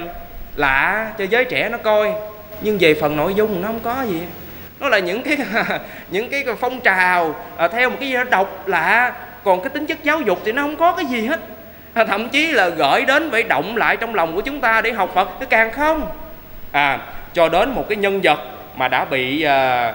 lạ cho giới trẻ nó coi. Nhưng về phần nội dung nó không có gì. Nó là những cái những cái phong trào uh, theo một cái gì đó độc lạ. Còn cái tính chất giáo dục thì nó không có cái gì hết. À, thậm chí là gửi đến phải động lại trong lòng của chúng ta để học Phật, nó càng không. À, cho đến một cái nhân vật mà đã bị uh,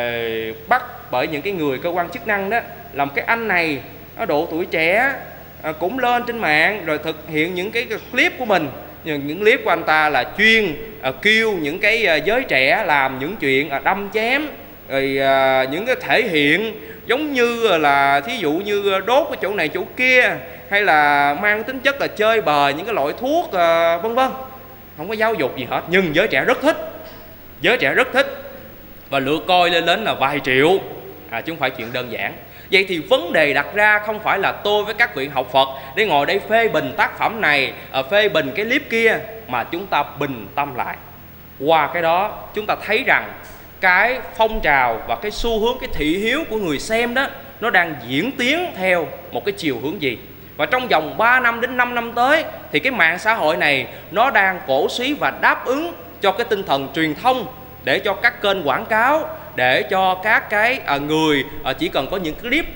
uh, bắt bởi những cái người cơ quan chức năng đó. Là một cái anh này, ở độ tuổi trẻ, À, cũng lên trên mạng rồi thực hiện những cái clip của mình. Những clip của anh ta là chuyên à, kêu những cái à, giới trẻ làm những chuyện à, đâm chém, rồi à, những cái thể hiện giống như là thí dụ như đốt cái chỗ này chỗ kia, hay là mang tính chất là chơi bời những cái loại thuốc à, vân vân. Không có giáo dục gì hết, nhưng giới trẻ rất thích. Giới trẻ rất thích và lượt coi lên đến là vài triệu, à, chứ không phải chuyện đơn giản. Vậy thì vấn đề đặt ra không phải là tôi với các vị học Phật để ngồi đây phê bình tác phẩm này, phê bình cái clip kia, mà chúng ta bình tâm lại. Qua cái đó chúng ta thấy rằng cái phong trào và cái xu hướng, cái thị hiếu của người xem đó, nó đang diễn tiến theo một cái chiều hướng gì. Và trong vòng ba năm đến năm năm tới thì cái mạng xã hội này nó đang cổ suý và đáp ứng cho cái tinh thần truyền thông, để cho các kênh quảng cáo, để cho các cái à, người à, chỉ cần có những clip độc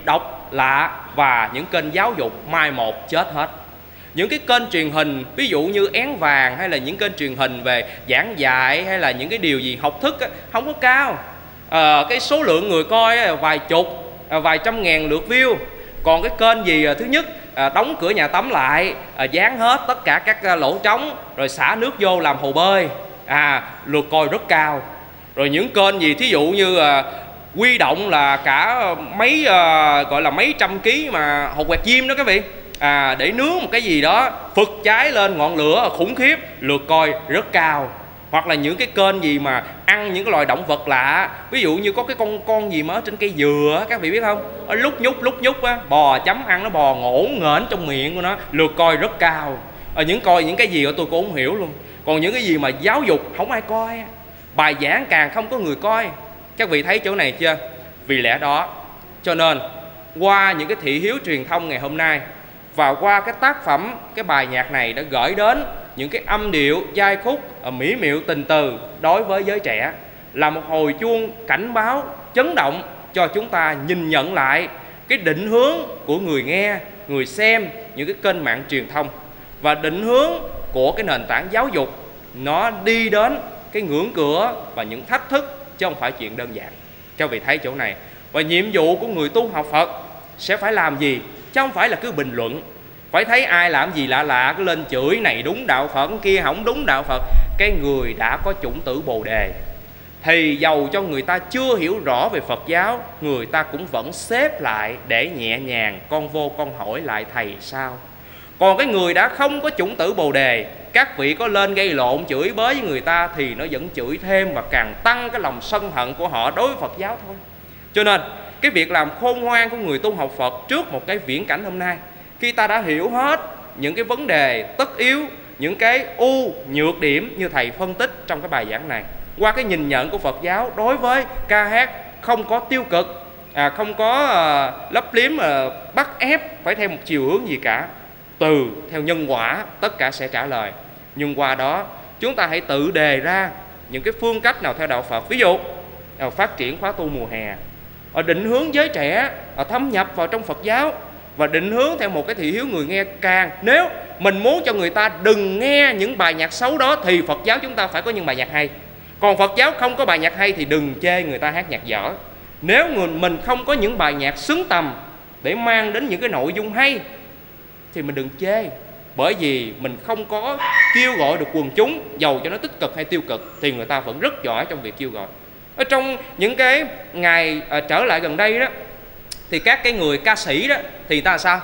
lạ và những kênh giáo dục mai một chết hết. Những cái kênh truyền hình ví dụ như Én Vàng hay là những kênh truyền hình về giảng dạy hay là những cái điều gì học thức á, không có cao. À, cái số lượng người coi á, vài chục, à, vài trăm ngàn lượt view. Còn cái kênh gì à, thứ nhất à, đóng cửa nhà tắm lại, à, dán hết tất cả các à, lỗ trống, rồi xả nước vô làm hồ bơi, à, lượt coi rất cao. Rồi những kênh gì thí dụ như à, quy động là cả mấy à, gọi là mấy trăm ký mà hột quẹt diêm đó các vị, à, để nướng một cái gì đó phực cháy lên ngọn lửa khủng khiếp, lượt coi rất cao. Hoặc là những cái kênh gì mà ăn những cái loài động vật lạ, ví dụ như có cái con con gì mà ở trên cây dừa các vị biết không, ở lúc nhúc lúc nhúc á, bò chấm ăn nó bò ngổn nghển trong miệng của nó, lượt coi rất cao. Ở những coi những cái gì đó tôi cũng không hiểu luôn. Còn những cái gì mà giáo dục không ai coi, bài giảng càng không có người coi. Các vị thấy chỗ này chưa? Vì lẽ đó cho nên qua những cái thị hiếu truyền thông ngày hôm nay và qua cái tác phẩm, cái bài nhạc này đã gửi đến những cái âm điệu, giai khúc, mỹ miệu tình từ đối với giới trẻ, là một hồi chuông cảnh báo chấn động cho chúng ta nhìn nhận lại cái định hướng của người nghe, người xem những cái kênh mạng truyền thông, và định hướng của cái nền tảng giáo dục nó đi đến cái ngưỡng cửa và những thách thức chứ không phải chuyện đơn giản. Các vị thấy chỗ này. Và nhiệm vụ của người tu học Phật sẽ phải làm gì, chứ không phải là cứ bình luận. Phải thấy ai làm gì lạ lạ cứ lên chửi này đúng đạo Phật, kia không đúng đạo Phật. Cái người đã có chủng tử Bồ Đề thì dầu cho người ta chưa hiểu rõ về Phật giáo, người ta cũng vẫn xếp lại để nhẹ nhàng, con vô con hỏi lại thầy sao. Còn cái người đã không có chủng tử Bồ Đề, các vị có lên gây lộn chửi bới với người ta thì nó vẫn chửi thêm và càng tăng cái lòng sân hận của họ đối với Phật giáo thôi. Cho nên cái việc làm khôn ngoan của người tu học Phật trước một cái viễn cảnh hôm nay, khi ta đã hiểu hết những cái vấn đề tất yếu, những cái ưu nhược điểm như thầy phân tích trong cái bài giảng này, qua cái nhìn nhận của Phật giáo đối với ca hát không có tiêu cực, à, không có à, lấp liếm à, bắt ép phải theo một chiều hướng gì cả, từ theo nhân quả tất cả sẽ trả lời. Nhưng qua đó chúng ta hãy tự đề ra những cái phương cách nào theo đạo Phật. Ví dụ à, phát triển khóa tu mùa hè, à, định hướng giới trẻ à, thâm nhập vào trong Phật giáo, và định hướng theo một cái thị hiếu người nghe càng. Nếu mình muốn cho người ta đừng nghe những bài nhạc xấu đó thì Phật giáo chúng ta phải có những bài nhạc hay. Còn Phật giáo không có bài nhạc hay thì đừng chê người ta hát nhạc dở. Nếu người mình không có những bài nhạc xứng tầm để mang đến những cái nội dung hay thì mình đừng chê. Bởi vì mình không có kêu gọi được quần chúng, dầu cho nó tích cực hay tiêu cực, thì người ta vẫn rất giỏi trong việc kêu gọi. Ở trong những cái ngày à, trở lại gần đây đó, thì các cái người ca sĩ đó thì ta là sao?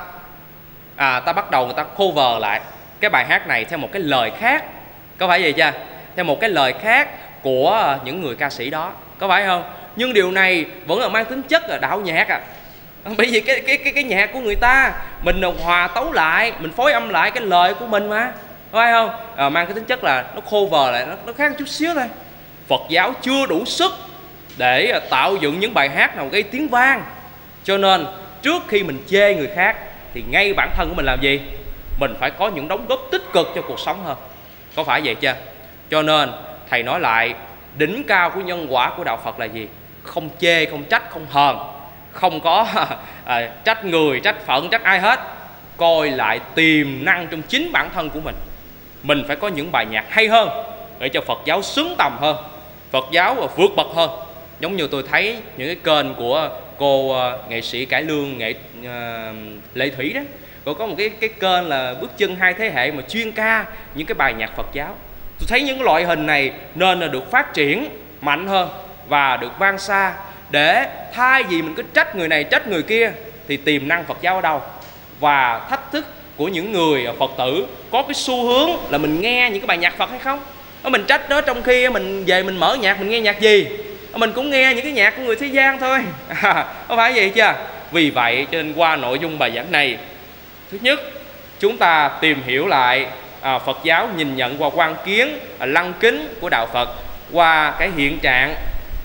À, ta bắt đầu người ta cover lại cái bài hát này theo một cái lời khác. Có phải vậy chưa? Theo một cái lời khác của những người ca sĩ đó. Có phải không? Nhưng điều này vẫn là mang tính chất là đạo nhạc à. Bởi vì cái, cái, cái, cái nhạc của người ta mình hòa tấu lại, mình phối âm lại cái lời của mình mà. Có phải không? À, mang cái tính chất là nó cover lại, nó, nó khác một chút xíu thôi. Phật giáo chưa đủ sức để tạo dựng những bài hát nào gây tiếng vang. Cho nên trước khi mình chê người khác thì ngay bản thân của mình làm gì? Mình phải có những đóng góp tích cực cho cuộc sống hơn. Có phải vậy chưa? Cho nên thầy nói lại, đỉnh cao của nhân quả của đạo Phật là gì? Không chê, không trách, không hờn, không có à, trách người, trách phận, trách ai hết. Coi lại tiềm năng trong chính bản thân của mình. Mình phải có những bài nhạc hay hơn để cho Phật giáo xứng tầm hơn, Phật giáo vượt bậc hơn. Giống như tôi thấy những cái kênh của cô uh, nghệ sĩ cải lương nghệ uh, Lệ Thủy đó, cô có một cái cái kênh là bước chân hai thế hệ mà chuyên ca những cái bài nhạc Phật giáo. Tôi thấy những loại hình này nên là được phát triển mạnh hơn và được vang xa, để thay vì mình cứ trách người này trách người kia thì tiềm năng Phật giáo ở đâu. Và thách thức của những người Phật tử có cái xu hướng là mình nghe những cái bài nhạc Phật hay không. Mình trách đó trong khi mình về mình mở nhạc mình nghe nhạc gì? Mình cũng nghe những cái nhạc của người thế gian thôi. À, có phải vậy chưa? Vì vậy cho nên qua nội dung bài giảng này, thứ nhất chúng ta tìm hiểu lại à, Phật giáo nhìn nhận qua quan kiến à, lăng kính của đạo Phật, qua cái hiện trạng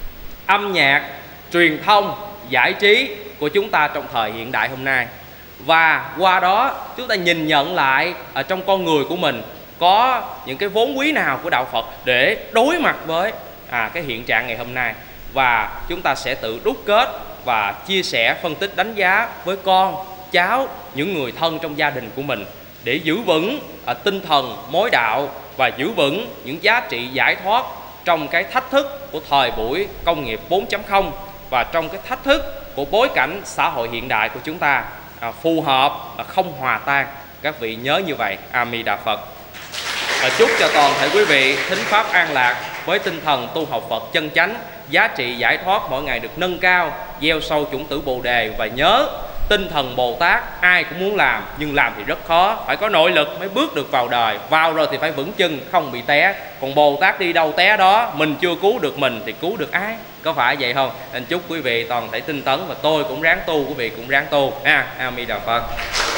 âm nhạc, truyền thông, giải trí của chúng ta trong thời hiện đại hôm nay. Và qua đó chúng ta nhìn nhận lại ở trong con người của mình có những cái vốn quý nào của đạo Phật để đối mặt với à, cái hiện trạng ngày hôm nay. Và chúng ta sẽ tự đúc kết và chia sẻ, phân tích, đánh giá với con, cháu, những người thân trong gia đình của mình để giữ vững à, tinh thần, mối đạo và giữ vững những giá trị giải thoát trong cái thách thức của thời buổi công nghiệp bốn chấm không và trong cái thách thức của bối cảnh xã hội hiện đại của chúng ta, à, phù hợp, à, không hòa tan. Các vị nhớ như vậy. A Di Đà Phật. Và chúc cho toàn thể quý vị thính pháp an lạc với tinh thần tu học Phật chân chánh, giá trị giải thoát mỗi ngày được nâng cao, gieo sâu chủng tử Bồ đề. Và nhớ, tinh thần Bồ Tát ai cũng muốn làm, nhưng làm thì rất khó, phải có nội lực mới bước được vào đời. Vào rồi thì phải vững chân, không bị té. Còn Bồ Tát đi đâu té đó, mình chưa cứu được mình thì cứu được ai? Có phải vậy không? Nên chúc quý vị toàn thể tinh tấn, và tôi cũng ráng tu, quý vị cũng ráng tu. A Di Đà Phật.